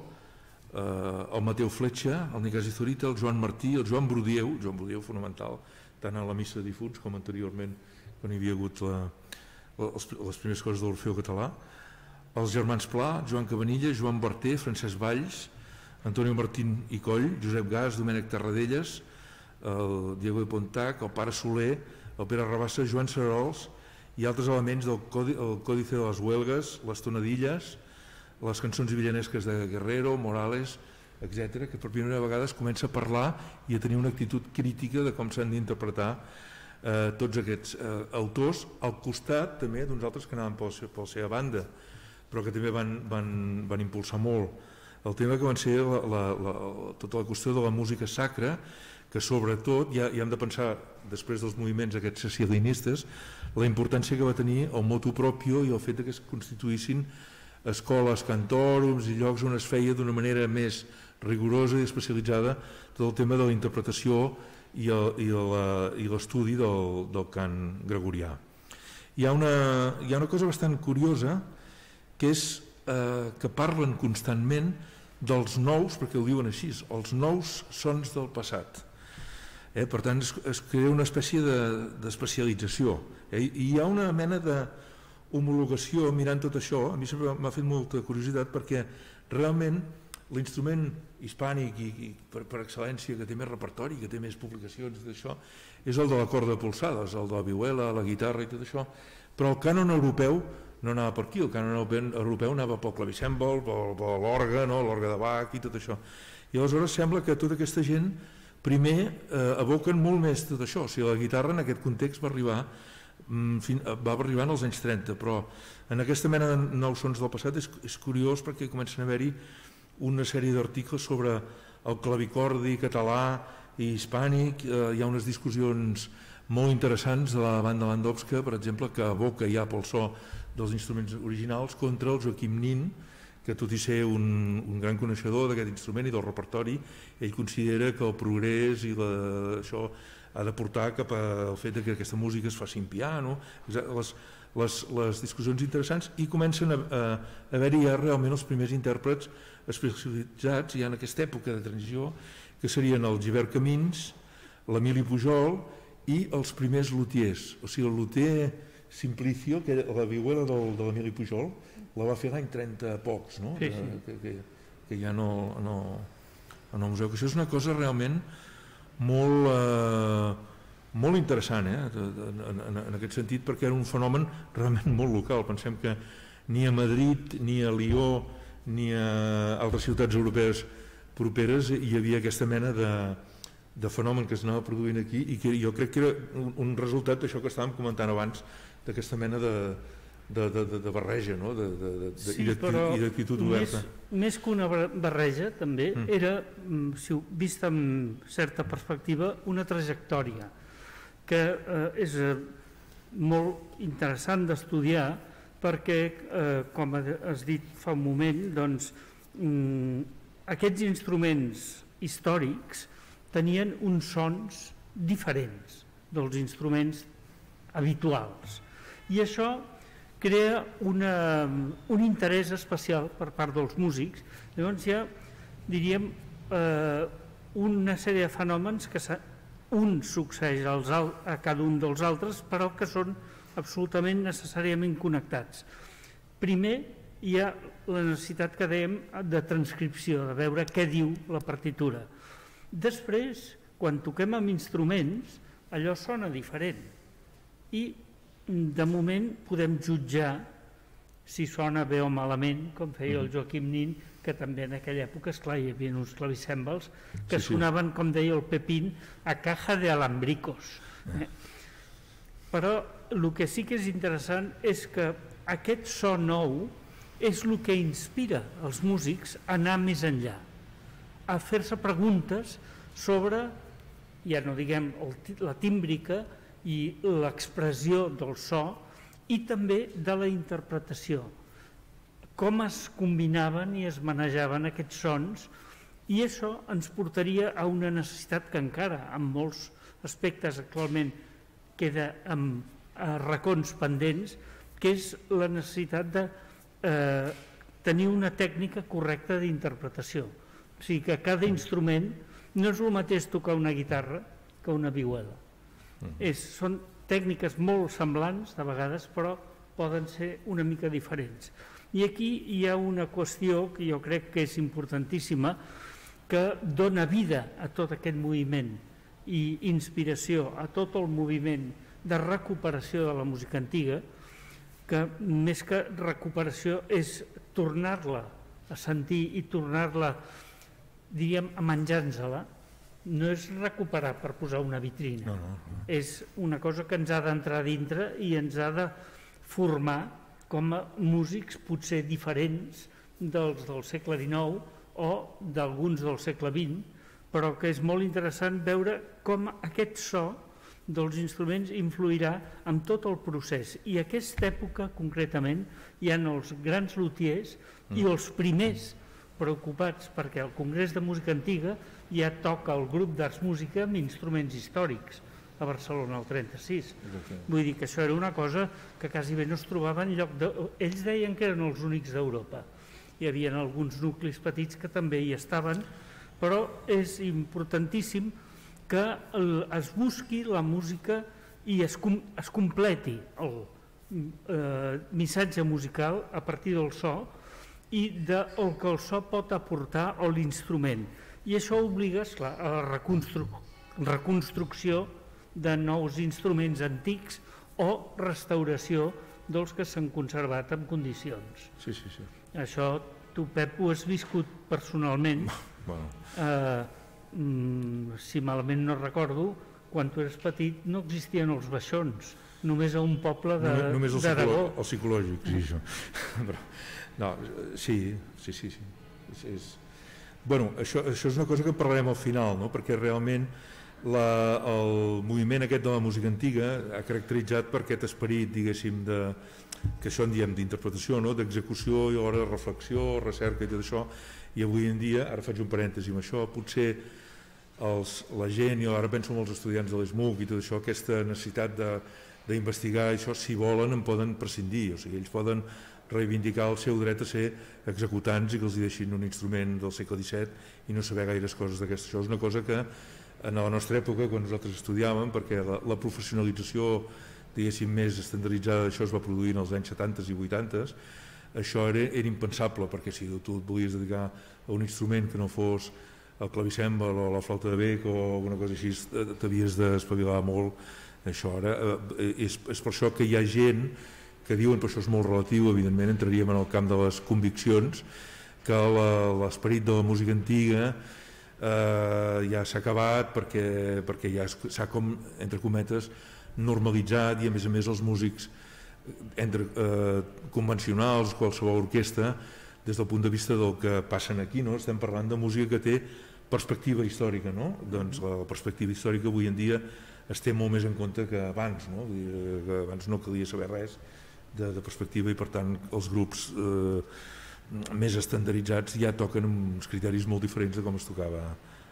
el Mateu Fletxa, el Nicasi Zorita, el Joan Martí, el Joan Brudieu fonamental, tant a la missa de difunts com anteriorment quan hi havia hagut les primeres coses de l'Orfeó Català, els germans Pla, Joan Cabanilla, Joan Berter, Francesc Valls, Antonio Martín i Coll, Josep Gas, Domènec Tarradellas, el Diego de Pontac, el Pare Soler, el Pere Rabassa, Joan Cerols i altres elements del Còdice de les Huelgues, les tonadilles, les cançons villanesques de Guerrero, Morales, etc., que per primera vegada es comença a parlar i a tenir una actitud crítica de com s'han d'interpretar tots aquests autors, al costat també d'uns altres que anaven per la seva banda, però que també van impulsar molt el tema que van ser tota la qüestió de la música sacra, que sobretot ja hem de pensar, després dels moviments aquests cecilianistes, la importància que va tenir el motu proprio i el fet que es constituïssin escoles, cantòrums i llocs on es feia d'una manera més rigorosa i especialitzada tot el tema de la interpretació i l'estudi del cant gregorià. Hi ha una cosa bastant curiosa, que és que parlen constantment dels nous, perquè ho diuen així, els nous sons del passat. Per tant, es crea una espècie d'especialització. I hi ha una mena d'homologació mirant tot això. A mi sempre m'ha fet molta curiositat perquè realment l'instrument hispànic i per excel·lència que té més repertori, que té més publicacions d'això, és el de la corda polsada, és el de la vihuela, la guitarra i tot això, però el cànon europeu no anava per aquí, el cànon europeu anava pel clavicèmbal, per l'orgue, l'orgue de Bach i tot això. I aleshores sembla que tota aquesta gent primer evoquen molt més tot això. O sigui, la guitarra en aquest context va arribar en els anys 30, però en aquesta mena de nous sons del passat és curiós perquè comencen a haver-hi una sèrie d'articles sobre el clavicordi català i hispànic. Hi ha unes discussions molt interessants de la banda Landowska, per exemple, que evoca ja pel so dels instruments originals contra el Joaquim Nin, que tot i ser un gran coneixedor d'aquest instrument i del repertori, ell considera que el progrés i això ha de portar cap al fet que aquesta música es faci en piano, les discussions interessants, i comencen a haver-hi ja realment els primers intèrprets especialitzats ja en aquesta època de transició, que serien el Gibert Camins, l'Emili Pujol i els primers luthiers. O sigui, el luthier Simplicio, que la vihuela de l'Emili Pujol la va fer l'any 30 pocs, no? Sí. Que ja no en el museu, que això és una cosa realment molt interessant, en aquest sentit, perquè era un fenomen realment molt local. Pensem que ni a Madrid, ni a Lió, ni a altres ciutats europees properes hi havia aquesta mena de fenomen que es anava produint aquí, i que jo crec que era un resultat d'això que estàvem comentant abans, d'aquesta mena de barreja, no? I d'actitud oberta. Més que una barreja, també, era, vist amb certa perspectiva, una trajectòria que és molt interessant d'estudiar perquè, com has dit fa un moment, doncs, aquests instruments històrics tenien uns sons diferents dels instruments habituals. I això crea un interès especial per part dels músics. Llavors hi ha, diríem, una sèrie de fenòmens que un succeeix a cada un dels altres, però que són absolutament necessàriament connectats. Primer, hi ha la necessitat que dèiem de transcripció, de veure què diu la partitura. Després, quan toquem amb instruments, allò sona diferent i de moment podem jutjar si sona bé o malament, com feia el Joaquim Nin, que també en aquella època, esclar, hi havia uns clavicèmbals que sonaven, com deia el Pepín, a caja de alambricos. Però el que sí que és interessant és que aquest so nou és el que inspira els músics a anar més enllà, a fer-se preguntes sobre, ja no diguem la tímbrica i l'expressió del so, i també de la interpretació, com es combinaven i es manejaven aquests sons, i això ens portaria a una necessitat que encara en molts aspectes actualment queda amb racons pendents, que és la necessitat de tenir una tècnica correcta d'interpretació. O sigui que cada instrument no és el mateix tocar una guitarra que una vihuela. Són tècniques molt semblants de vegades, però poden ser una mica diferents. I aquí hi ha una qüestió que jo crec que és importantíssima, que dona vida a tot aquest moviment i inspiració a tot el moviment de recuperació de la música antiga, que més que recuperació és tornar-la a sentir i tornar-la, diríem, a menjar-nos-la. No és recuperar per posar una vitrina, és una cosa que ens ha d'entrar dintre i ens ha de formar com a músics potser diferents dels del segle XIX o d'alguns del segle XX, però que és molt interessant veure com aquest so dels instruments influirà en tot el procés. I a aquesta època, concretament, hi ha els grans luthiers i els primers preocupats perquè al Congrés de Música Antiga ja toca el grup d'Arts Música amb instruments històrics a Barcelona el 36. Vull dir que això era una cosa que quasi bé no es trobava en lloc de... Ells deien que eren els únics d'Europa. Hi havia alguns nuclis petits que també hi estaven, però és importantíssim que es busqui la música i es completi el missatge musical a partir del so i del que el so pot aportar a l'instrument. I això obliga, esclar, a la reconstrucció de nous instruments antics o restauració dels que s'han conservat en condicions. Sí, sí, sí. Això tu, Pep, ho has viscut personalment. Si malament no recordo, quan tu eres petit no existien els baixons, només a un poble d'Aragó. Només el psicològic, sí, això. No, sí. Bueno, això és una cosa que parlarem al final, no? Perquè realment el moviment aquest de la música antiga ha caracteritzat per aquest esperit, diguéssim, que això en diem d'interpretació, no? D'execució i alhora de reflexió, recerca i tot això, i avui en dia, ara faig un parèntesi amb això, potser la gent, jo ara penso en els estudiants de l'ESMUC i tot això, aquesta necessitat d'investigar això, si volen en poden prescindir, o sigui, ells poden reivindicar el seu dret a ser executants i que els deixin un instrument del segle XVII i no saber gaires coses d'aquestes. Això és una cosa que en la nostra època, quan nosaltres estudiàvem, perquè la professionalització, diguéssim, més estandarditzada d'això es va produir en els anys 70 i 80, això era impensable, perquè si tu et volies dedicar a un instrument que no fos el clavicèmbal o la flauta de bec o alguna cosa així, t'havies d'espavilar molt. Això ara és per això que hi ha gent que diuen, però això és molt relatiu, evidentment entraríem en el camp de les conviccions, que l'esperit de la música antiga ja s'ha acabat perquè ja s'ha, com, entre cometes, normalitzat, i a més els músics convencionals, qualsevol orquestra, des del punt de vista del que passen aquí, no? Estem parlant de música que té perspectiva històrica, no? Doncs la perspectiva històrica avui en dia es té molt més en compte que abans, no? Que abans no calia saber res de perspectiva i per tant els grups més estandarditzats ja toquen uns criteris molt diferents de com es tocava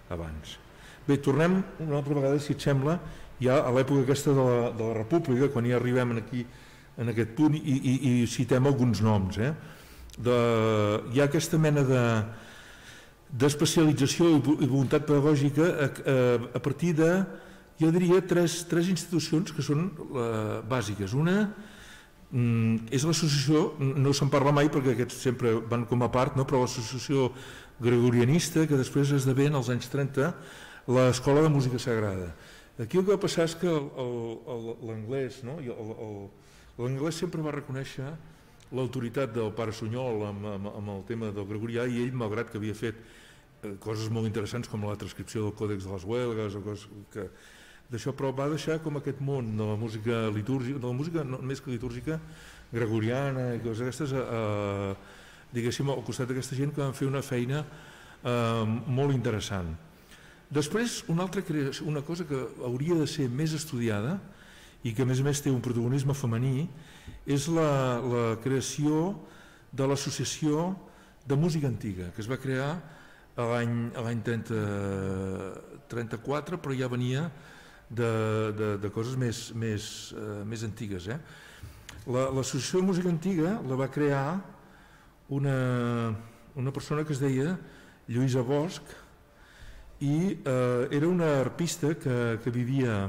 abans. Bé, tornem una altra vegada, si et sembla, ja a l'època aquesta de la República, quan ja arribem aquí en aquest punt i citem alguns noms. Hi ha aquesta mena d'especialització i voluntat pedagògica a partir de, jo diria, tres institucions que són bàsiques. Una és l'associació, no se'n parla mai perquè aquests sempre van com a part, però l'associació gregorianista, que després esdevé en els anys 30 l'Escola de Música Sagrada. Aquí el que va passar és que l'anglès, l'anglès sempre va reconèixer l'autoritat del pare Sunyol amb el tema del gregorià, i ell, malgrat que havia fet coses molt interessants com la transcripció del Còdex de les Huelgues o coses d'això, però va deixar com aquest món de la música litúrgica, de la música més que litúrgica, gregoriana i coses aquestes, diguéssim, al costat d'aquesta gent que van fer una feina molt interessant. Després, una cosa que hauria de ser més estudiada i que a més té un protagonisme femení és la creació de l'Associació de Música Antiga, que es va crear l'any 34, però ja venia de coses més antigues. L'Associació de Música Antiga la va crear una persona que es deia Lluïsa Bosch, i era una arpista que vivia,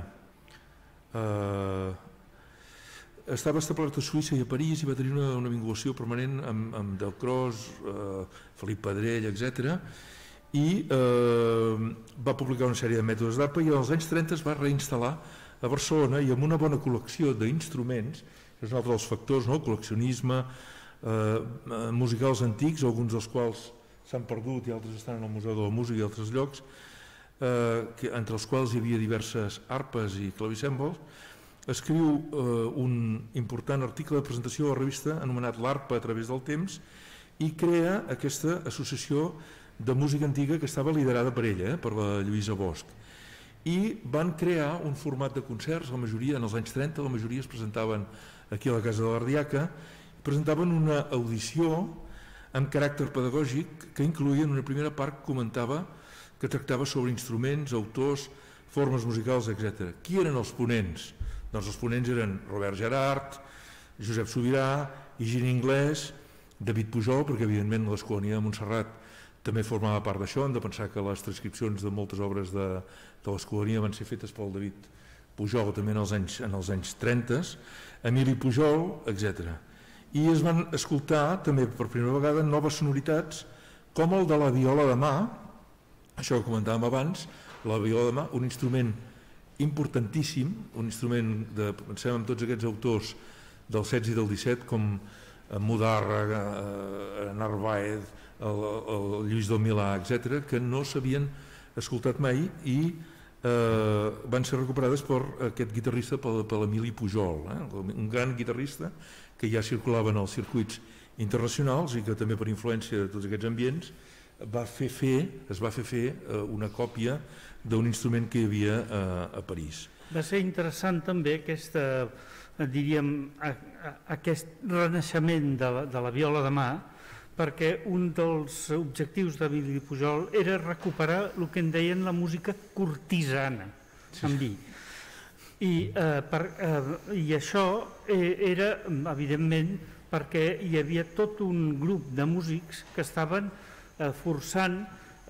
estava establerta a Suïssa i a París, i va tenir una vinculació permanent amb Delcros, Felip Pedrell, etc. I va publicar una sèrie de mètodes d'arpa, i als anys 30 es va reinstal·lar a Barcelona, i amb una bona col·lecció d'instruments, que és un altre dels factors, col·leccionisme, musicals antics, alguns dels quals s'han perdut i altres estan en el Museu de la Música i altres llocs, entre els quals hi havia diverses arpes i clavicèmbols. Escriu un important article de presentació a la revista anomenat L'Arpa a través del temps, i crea aquesta associació de música antiga que estava liderada per ella, per la Lluïsa Bosch. I van crear un format de concerts, la majoria, en els anys 30, la majoria es presentaven aquí a la Casa de l'Ardiaca, presentaven una audició amb caràcter pedagògic que incloïa en una primera part que tractava sobre instruments, autors, formes musicals, etc. Qui eren els ponents? Doncs els ponents eren Robert Gerard, Josep Sobirà, Higini Inglés, David Pujol, perquè evidentment l'Escolania de Montserrat també formava part d'això. Hem de pensar que les transcripcions de moltes obres de l'Escolania van ser fetes pel David Pujol també en els anys 30, Emili Pujol, etc. I es van escoltar també per primera vegada noves sonoritats com el de la viola de mà, això que comentàvem abans, la viola de mà, un instrument importantíssim, un instrument pensem en tots aquests autors del 16 i del 17 com Modàrrega, Narváez, el Lluís del Milà, etc., que no s'havien escoltat mai i van ser recuperades per aquest guitarrista, per l'Emili Pujol, un gran guitarrista que ja circulava en els circuits internacionals i que també per influència de tots aquests ambients es va fer fer una còpia d'un instrument que hi havia a París. Va ser interessant també aquest renaixement de la viola de mà, perquè un dels objectius d'Emili Pujol era recuperar el que en deien la música cortisana, en vi. I això era, evidentment, perquè hi havia tot un grup de músics que estaven forçant,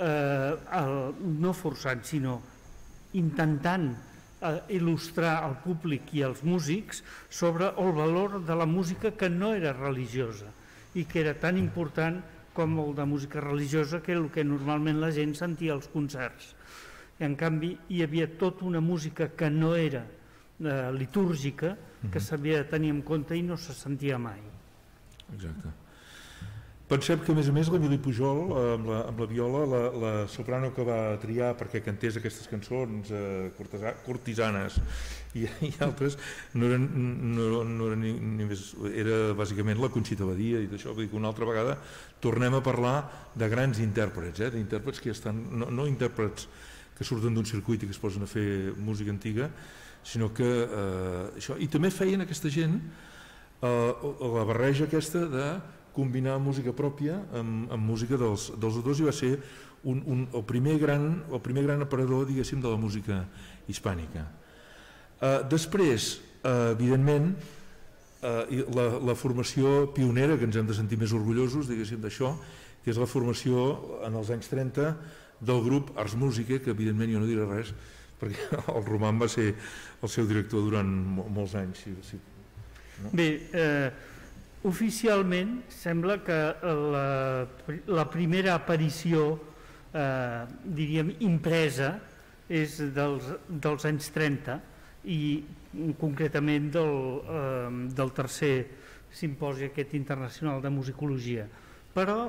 no forçant, sinó intentant il·lustrar al públic i als músics sobre el valor de la música que no era religiosa i que era tan important com el de música religiosa, que era el que normalment la gent sentia als concerts. I en canvi hi havia tota una música que no era litúrgica, que s'havia de tenir en compte i no se sentia mai. Exacte. Pensem que, a més, l'Emili Pujol, amb la viola, la soprano que va triar perquè cantés aquestes cançons cortisanes i altres, no eren ni més, era bàsicament la Conxita Badia i d'això. Vull dir que una altra vegada tornem a parlar de grans intèrprets, d'intèrprets que estan, no intèrprets que surten d'un circuit i que es posen a fer música antiga, sinó que això. I també feien aquesta gent la barreja aquesta de combinar música pròpia amb música dels autors, i va ser el primer gran aparador, diguéssim, de la música hispànica. Després, evidentment, la formació pionera, que ens hem de sentir més orgullosos, diguéssim, d'això, que és la formació en els anys 30 del grup Ars Musicae, que evidentment jo no diré res, perquè el Roman va ser el seu director durant molts anys. Bé, oficialment sembla que la primera aparició, diríem, impresa és dels anys 30 i concretament del tercer simposi aquest internacional de musicologia. Però,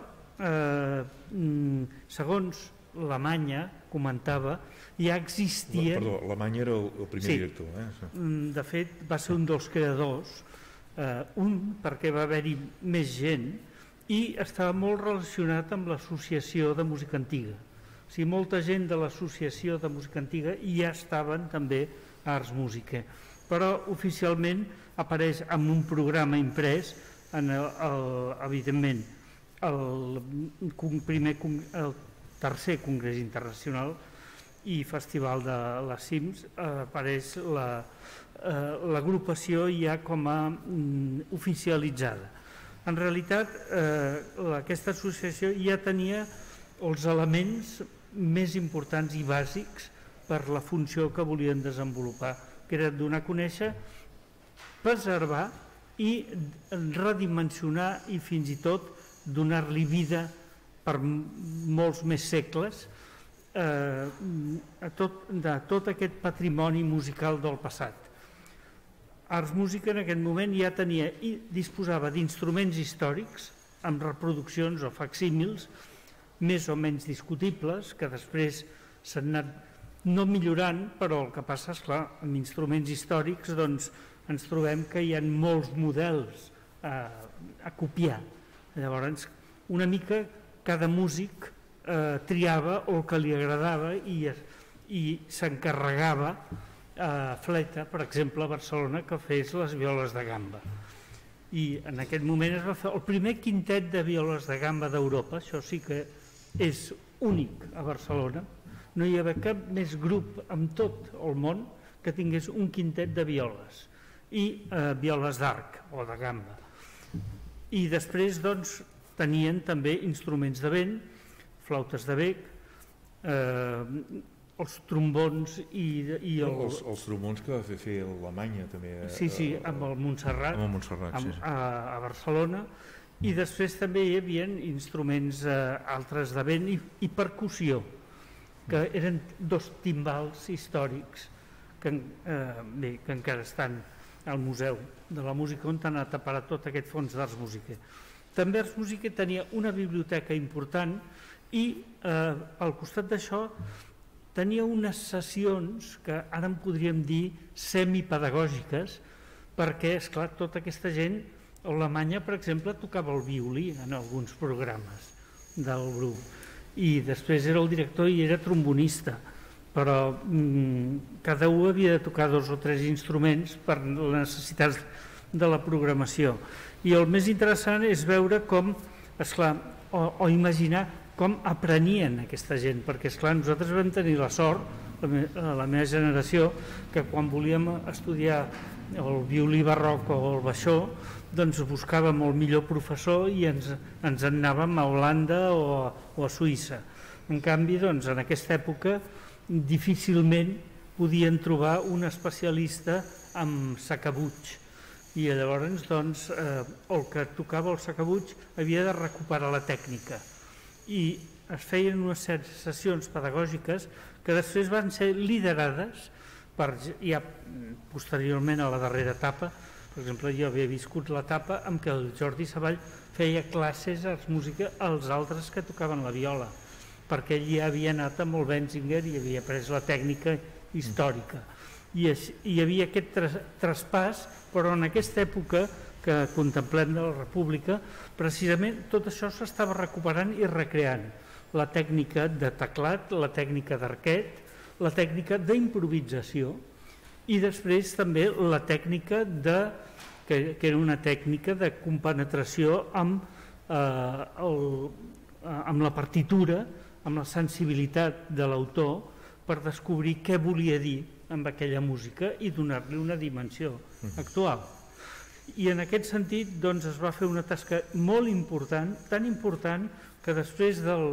segons l'Alemanya, comentava, ja existia... Perdó, l'Alemanya era el primer director. De fet, va ser un dels creadors, perquè va haver-hi més gent i estava molt relacionat amb l'Associació de Música Antiga. O sigui, molta gent de l'Associació de Música Antiga ja estaven també a Ars Musicae, però oficialment apareix amb un programa imprès, evidentment, el tercer Congrés Internacional i Festival de les Cims, apareix l'agrupació ja com a oficialitzada. En realitat, aquesta associació ja tenia els elements més importants i bàsics per la funció que volien desenvolupar, que era donar a conèixer, preservar i redimensionar i fins i tot donar-li vida per molts més segles de tot aquest patrimoni musical del passat. Ars Musicae en aquest moment ja tenia i disposava d'instruments històrics amb reproduccions o facsímils més o menys discutibles, que després s'han anat no millorant, però el que passa és clar, amb instruments històrics doncs, ens trobem que hi ha molts models a copiar. Llavors, una mica cada músic triava el que li agradava i s'encarregava a Fleta, per exemple, a Barcelona, que fes les violes de gamba. I en aquest moment es va fer el primer quintet de violes de gamba d'Europa, això sí que és únic a Barcelona. No hi havia cap més grup en tot el món que tingués un quintet de violes i violes d'arc o de gamba. I després doncs, tenien també instruments de vent, flautes de bec, els trombons i els trombons que va fer l'Alemanya també. Sí, amb el Montserrat, a Barcelona, i després també hi havia instruments altres de vent i percussió, que eren dos timbals històrics que encara estan al Museu de la Música, on han anat a parar tot aquest fons d'Ars Musicae. També Ars Musicae tenia una biblioteca important i al costat d'això tenia unes sessions que ara en podríem dir semipedagògiques, perquè, esclar, tota aquesta gent, a Alemanya, per exemple, tocava el violí en alguns programes del grup, i després era el director i era trombonista, però cada un havia de tocar 2 o 3 instruments per les necessitats de la programació. I el més interessant és veure com, esclar, o imaginar com aprenien aquesta gent, perquè esclar, nosaltres vam tenir la sort, la meva generació, que quan volíem estudiar el violí barroc o el baixó, doncs buscàvem el millor professor i ens en anàvem a Holanda o a Suïssa. En canvi, doncs, en aquesta època difícilment podien trobar un especialista en sacabuig, i llavors doncs, el que tocava el sacabuig havia de recuperar la tècnica, i es feien unes sessions pedagògiques que després van ser liderades per, ja posteriorment a la darrera etapa. Per exemple, jo havia viscut l'etapa en què el Jordi Savall feia classes d'Ars Musicae als altres que tocaven la viola, perquè ell ja havia anat amb el Benzinger i havia pres la tècnica històrica. I hi havia aquest traspàs, però en aquesta època que contemplem de la República, precisament tot això s'estava recuperant i recreant. La tècnica de teclat, la tècnica d'arquet, la tècnica d'improvisació i després també la tècnica que era una tècnica de compenetració amb amb la partitura, amb la sensibilitat de l'autor, per descobrir què volia dir amb aquella música i donar-li una dimensió actual. I en aquest sentit doncs, es va fer una tasca molt important, tan important que després del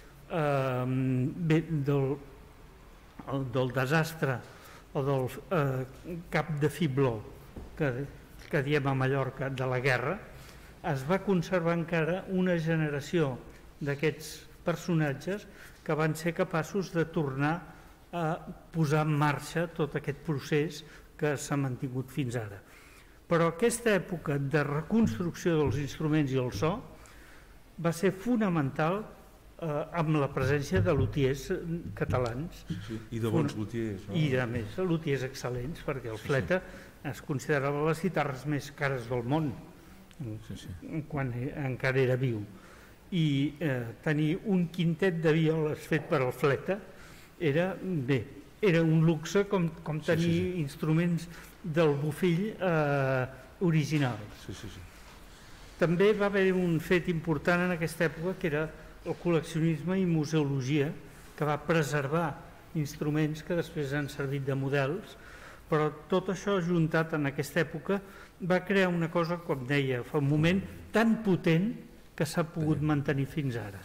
desastre o del cap de fibló que diem a Mallorca de la guerra, es va conservar encara una generació d'aquests personatges que van ser capaços de tornar a posar en marxa tot aquest procés que s'ha mantingut fins ara. Però aquesta època de reconstrucció dels instruments i el so va ser fonamental amb la presència de lutiers catalans. I de bons lutiers. I a més, lutiers excel·lents, perquè el Fleta es considerava les guitarres més cares del món quan encara era viu. I tenir un quintet de violes fet per el Fleta era un luxe com tenir instruments del Bofill originals. També va haver un fet important en aquesta època que era el col·leccionisme i museologia, que va preservar instruments que després han servit de models, però tot això juntat en aquesta època va crear una cosa, com deia fa un moment, tan potent que s'ha pogut mantenir fins ara.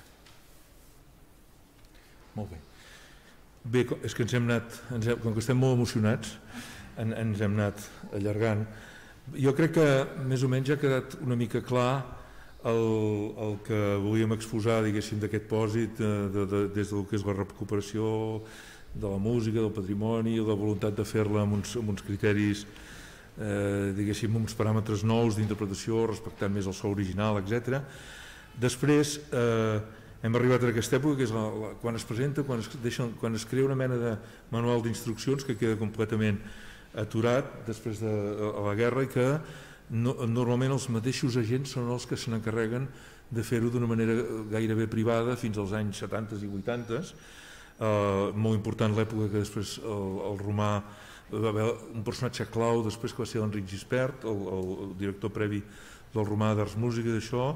Molt bé. Bé, és que ens hem anat, com que estem molt emocionats, ens hem anat allargant. Jo crec que més o menys ha quedat una mica clar el que volíem exposar, diguéssim, d'aquest pòsit, des del que és la recuperació de la música, del patrimoni, la voluntat de fer-la amb uns criteris, diguéssim, uns paràmetres nous d'interpretació, respectant més el so original, etc. Després hem arribat a aquesta època, que és quan es presenta, quan es crea una mena de manual d'instruccions que queda completament aturat després de la guerra i que normalment els mateixos agents són els que se n'encarreguen de fer-ho d'una manera gairebé privada fins als anys 70 i 80. Molt important l'època que després el Romà va haver un personatge clau després que va ser l'Enric Gispert, el director previ del Romà d'Arts Música d'això.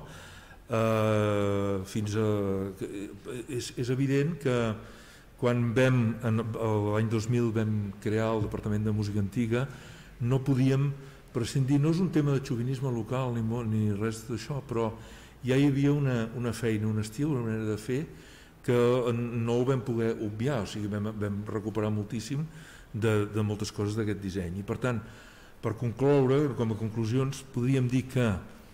És evident que quan l'any 2000 vam crear el Departament de Música Antiga no podíem prescindir, no és un tema de xovinisme local ni res d'això, però ja hi havia una feina, un estil, una manera de fer que no ho vam poder obviar, o sigui, vam recuperar moltíssim de moltes coses d'aquest disseny. I per tant, per concloure, com a conclusions, podríem dir que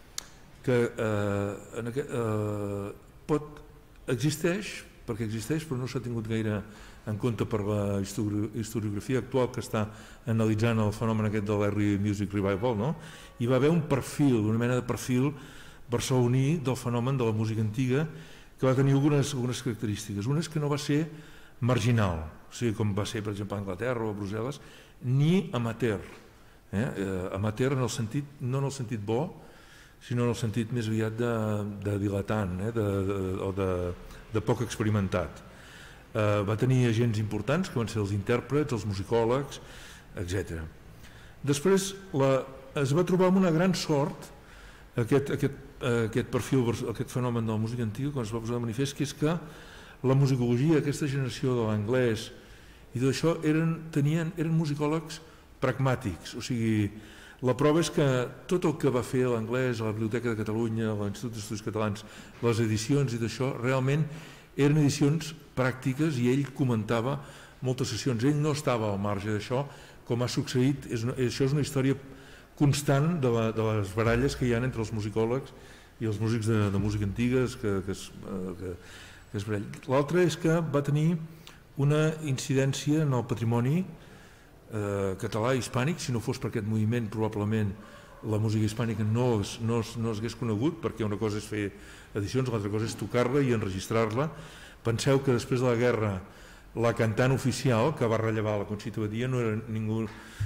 existeix, perquè existeix, però no s'ha tingut gaire en compte per la historiografia actual que està analitzant el fenomen aquest de l'Early Music Revival, no? Hi va haver un perfil, una mena de perfil barceloní del fenomen de la música antiga que va tenir algunes característiques. Una és que no va ser marginal, o sigui, com va ser, per exemple, a Anglaterra o a Brussel·les, ni amateur. Amateur en el sentit, no en el sentit bo, sinó en el sentit més aviat de dilatant o de poc experimentat. Va tenir agents importants que van ser els intèrprets, els musicòlegs, etc. Després es va trobar amb una gran sort aquest perfil, aquest fenomen de la música antiga, quan es va posar de manifest, que és que la musicologia, aquesta generació de l'anglès i d'això eren musicòlegs pragmàtics, o sigui, la prova és que tot el que va fer l'anglès a la Biblioteca de Catalunya, a l'Institut d'Estudis Catalans, les edicions i d'això, realment eren edicions pràctiques i ell comentava moltes sessions. Ell no estava al marge d'això, com ha succeït. Això és una història constant de les baralles que hi ha entre els musicòlegs i els músics de música antigues que es barallen. L'altre és que va tenir una incidència en el patrimoni català i hispànic. Si no fos per aquest moviment, probablement la música hispànica no s'hagués conegut, perquè una cosa és fer edicions, l'altra cosa és tocar-la i enregistrar-la. Penseu que després de la guerra la cantant oficial que va rellevar la Conxita Badia no era ningú,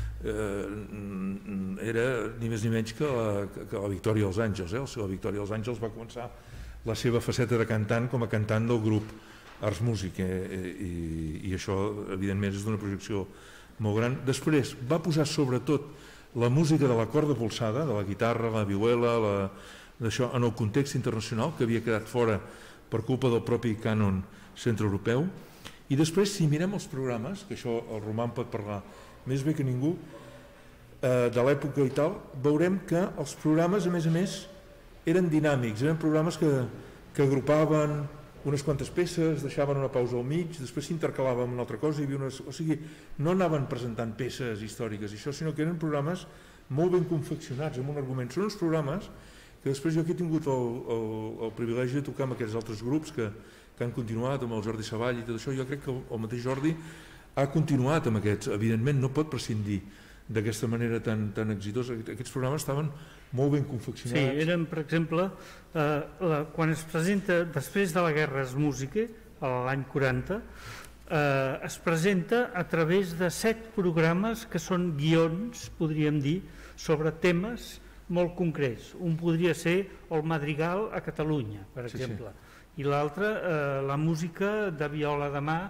era ni més ni menys que la Victòria dels Àngels. La Victòria dels Àngels va començar la seva faceta de cantant com a cantant del grup Arts Música, i això evidentment és d'una projecció molt gran. Després va posar sobretot la música de la corda polsada, de la guitarra, la vihuela, d'això en el context internacional, que havia quedat fora per culpa del propi cànon centreeuropeu. I després, si mirem els programes, que això el Roman pot parlar més bé que ningú, de l'època i tal, veurem que els programes, a més, eren dinàmics, eren programes que agrupaven unes quantes peces, deixaven una pausa al mig, després s'intercalaven amb una altra cosa, o sigui, no anaven presentant peces històriques, això, sinó que eren programes molt ben confeccionats, amb un argument. Són uns programes que després jo aquí he tingut el privilegi de tocar amb aquests altres grups que han continuat, amb el Jordi Savall i tot això. Jo crec que el mateix Jordi ha continuat amb aquests, evidentment no pot prescindir d'aquesta manera tan exitosa. Aquests programes estaven molt ben confeccionats. Sí, eren, per exemple, quan es presenta després de la Guerra es Música, l'any 40, es presenta a través de 7 programes que són guions, podríem dir, sobre temes molt concrets. Un podria ser el Madrigal a Catalunya, per exemple, i l'altre la música de viola de mà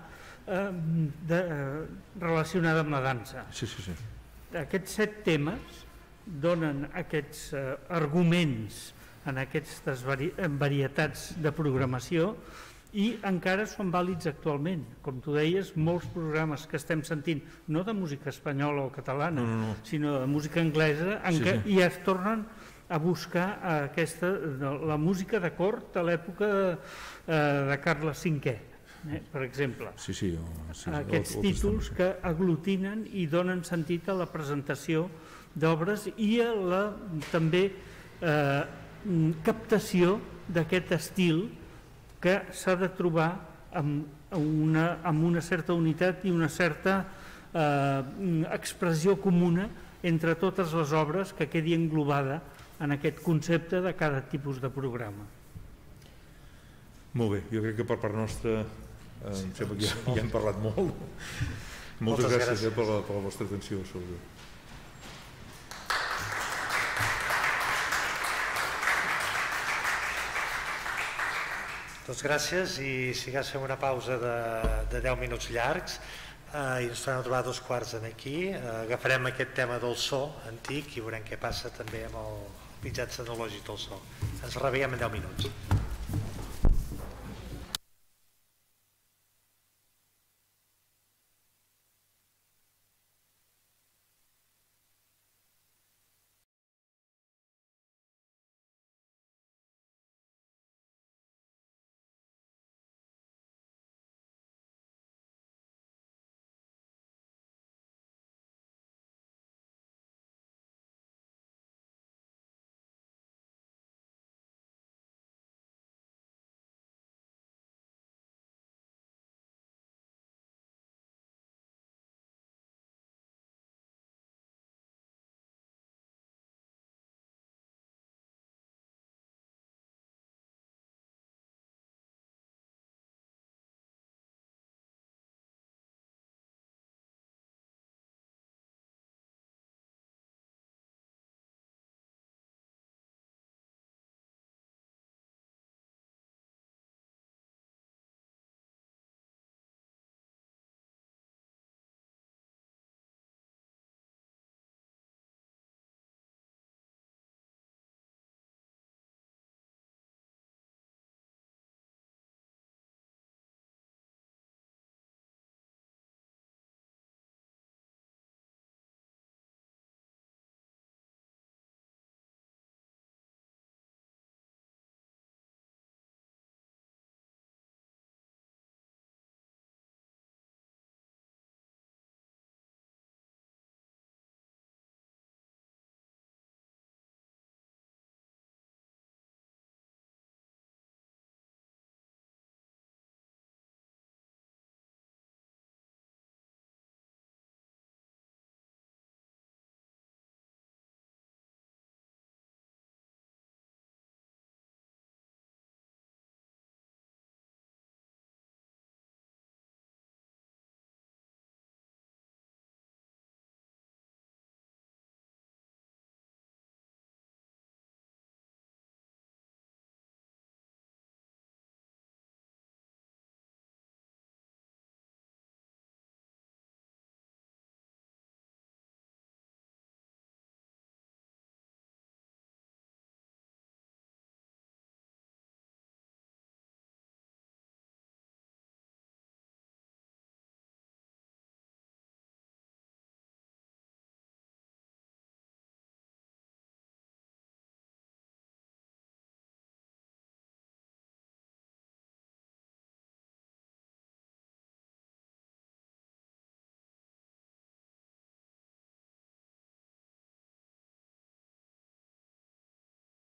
relacionada amb la dansa. Aquests 7 temes donen aquests arguments en aquestes varietats de programació i encara són vàlids actualment. Com tu deies, molts programes que estem sentint, no de música espanyola o catalana, sinó de música anglesa, i es tornen a buscar la música de cort de l'època de Carles V, per exemple. Aquests títols que aglutinen i donen sentit a la presentació d'obres i a la també captació d'aquest estil que s'ha de trobar amb una certa unitat i una certa expressió comuna entre totes les obres que quedi englobada en aquest concepte de cada tipus de programa. Molt bé, jo crec que per part nostra em sembla que ja hem parlat molt. Moltes gràcies per la vostra atenció. Doncs gràcies, i si cas fem una pausa de 10 minuts llargs i ens tornem a trobar 2:15 aquí. Agafarem aquest tema del so antic i veurem què passa també amb el mitjà tecnològic del so. Ens reveiem en 10 minuts.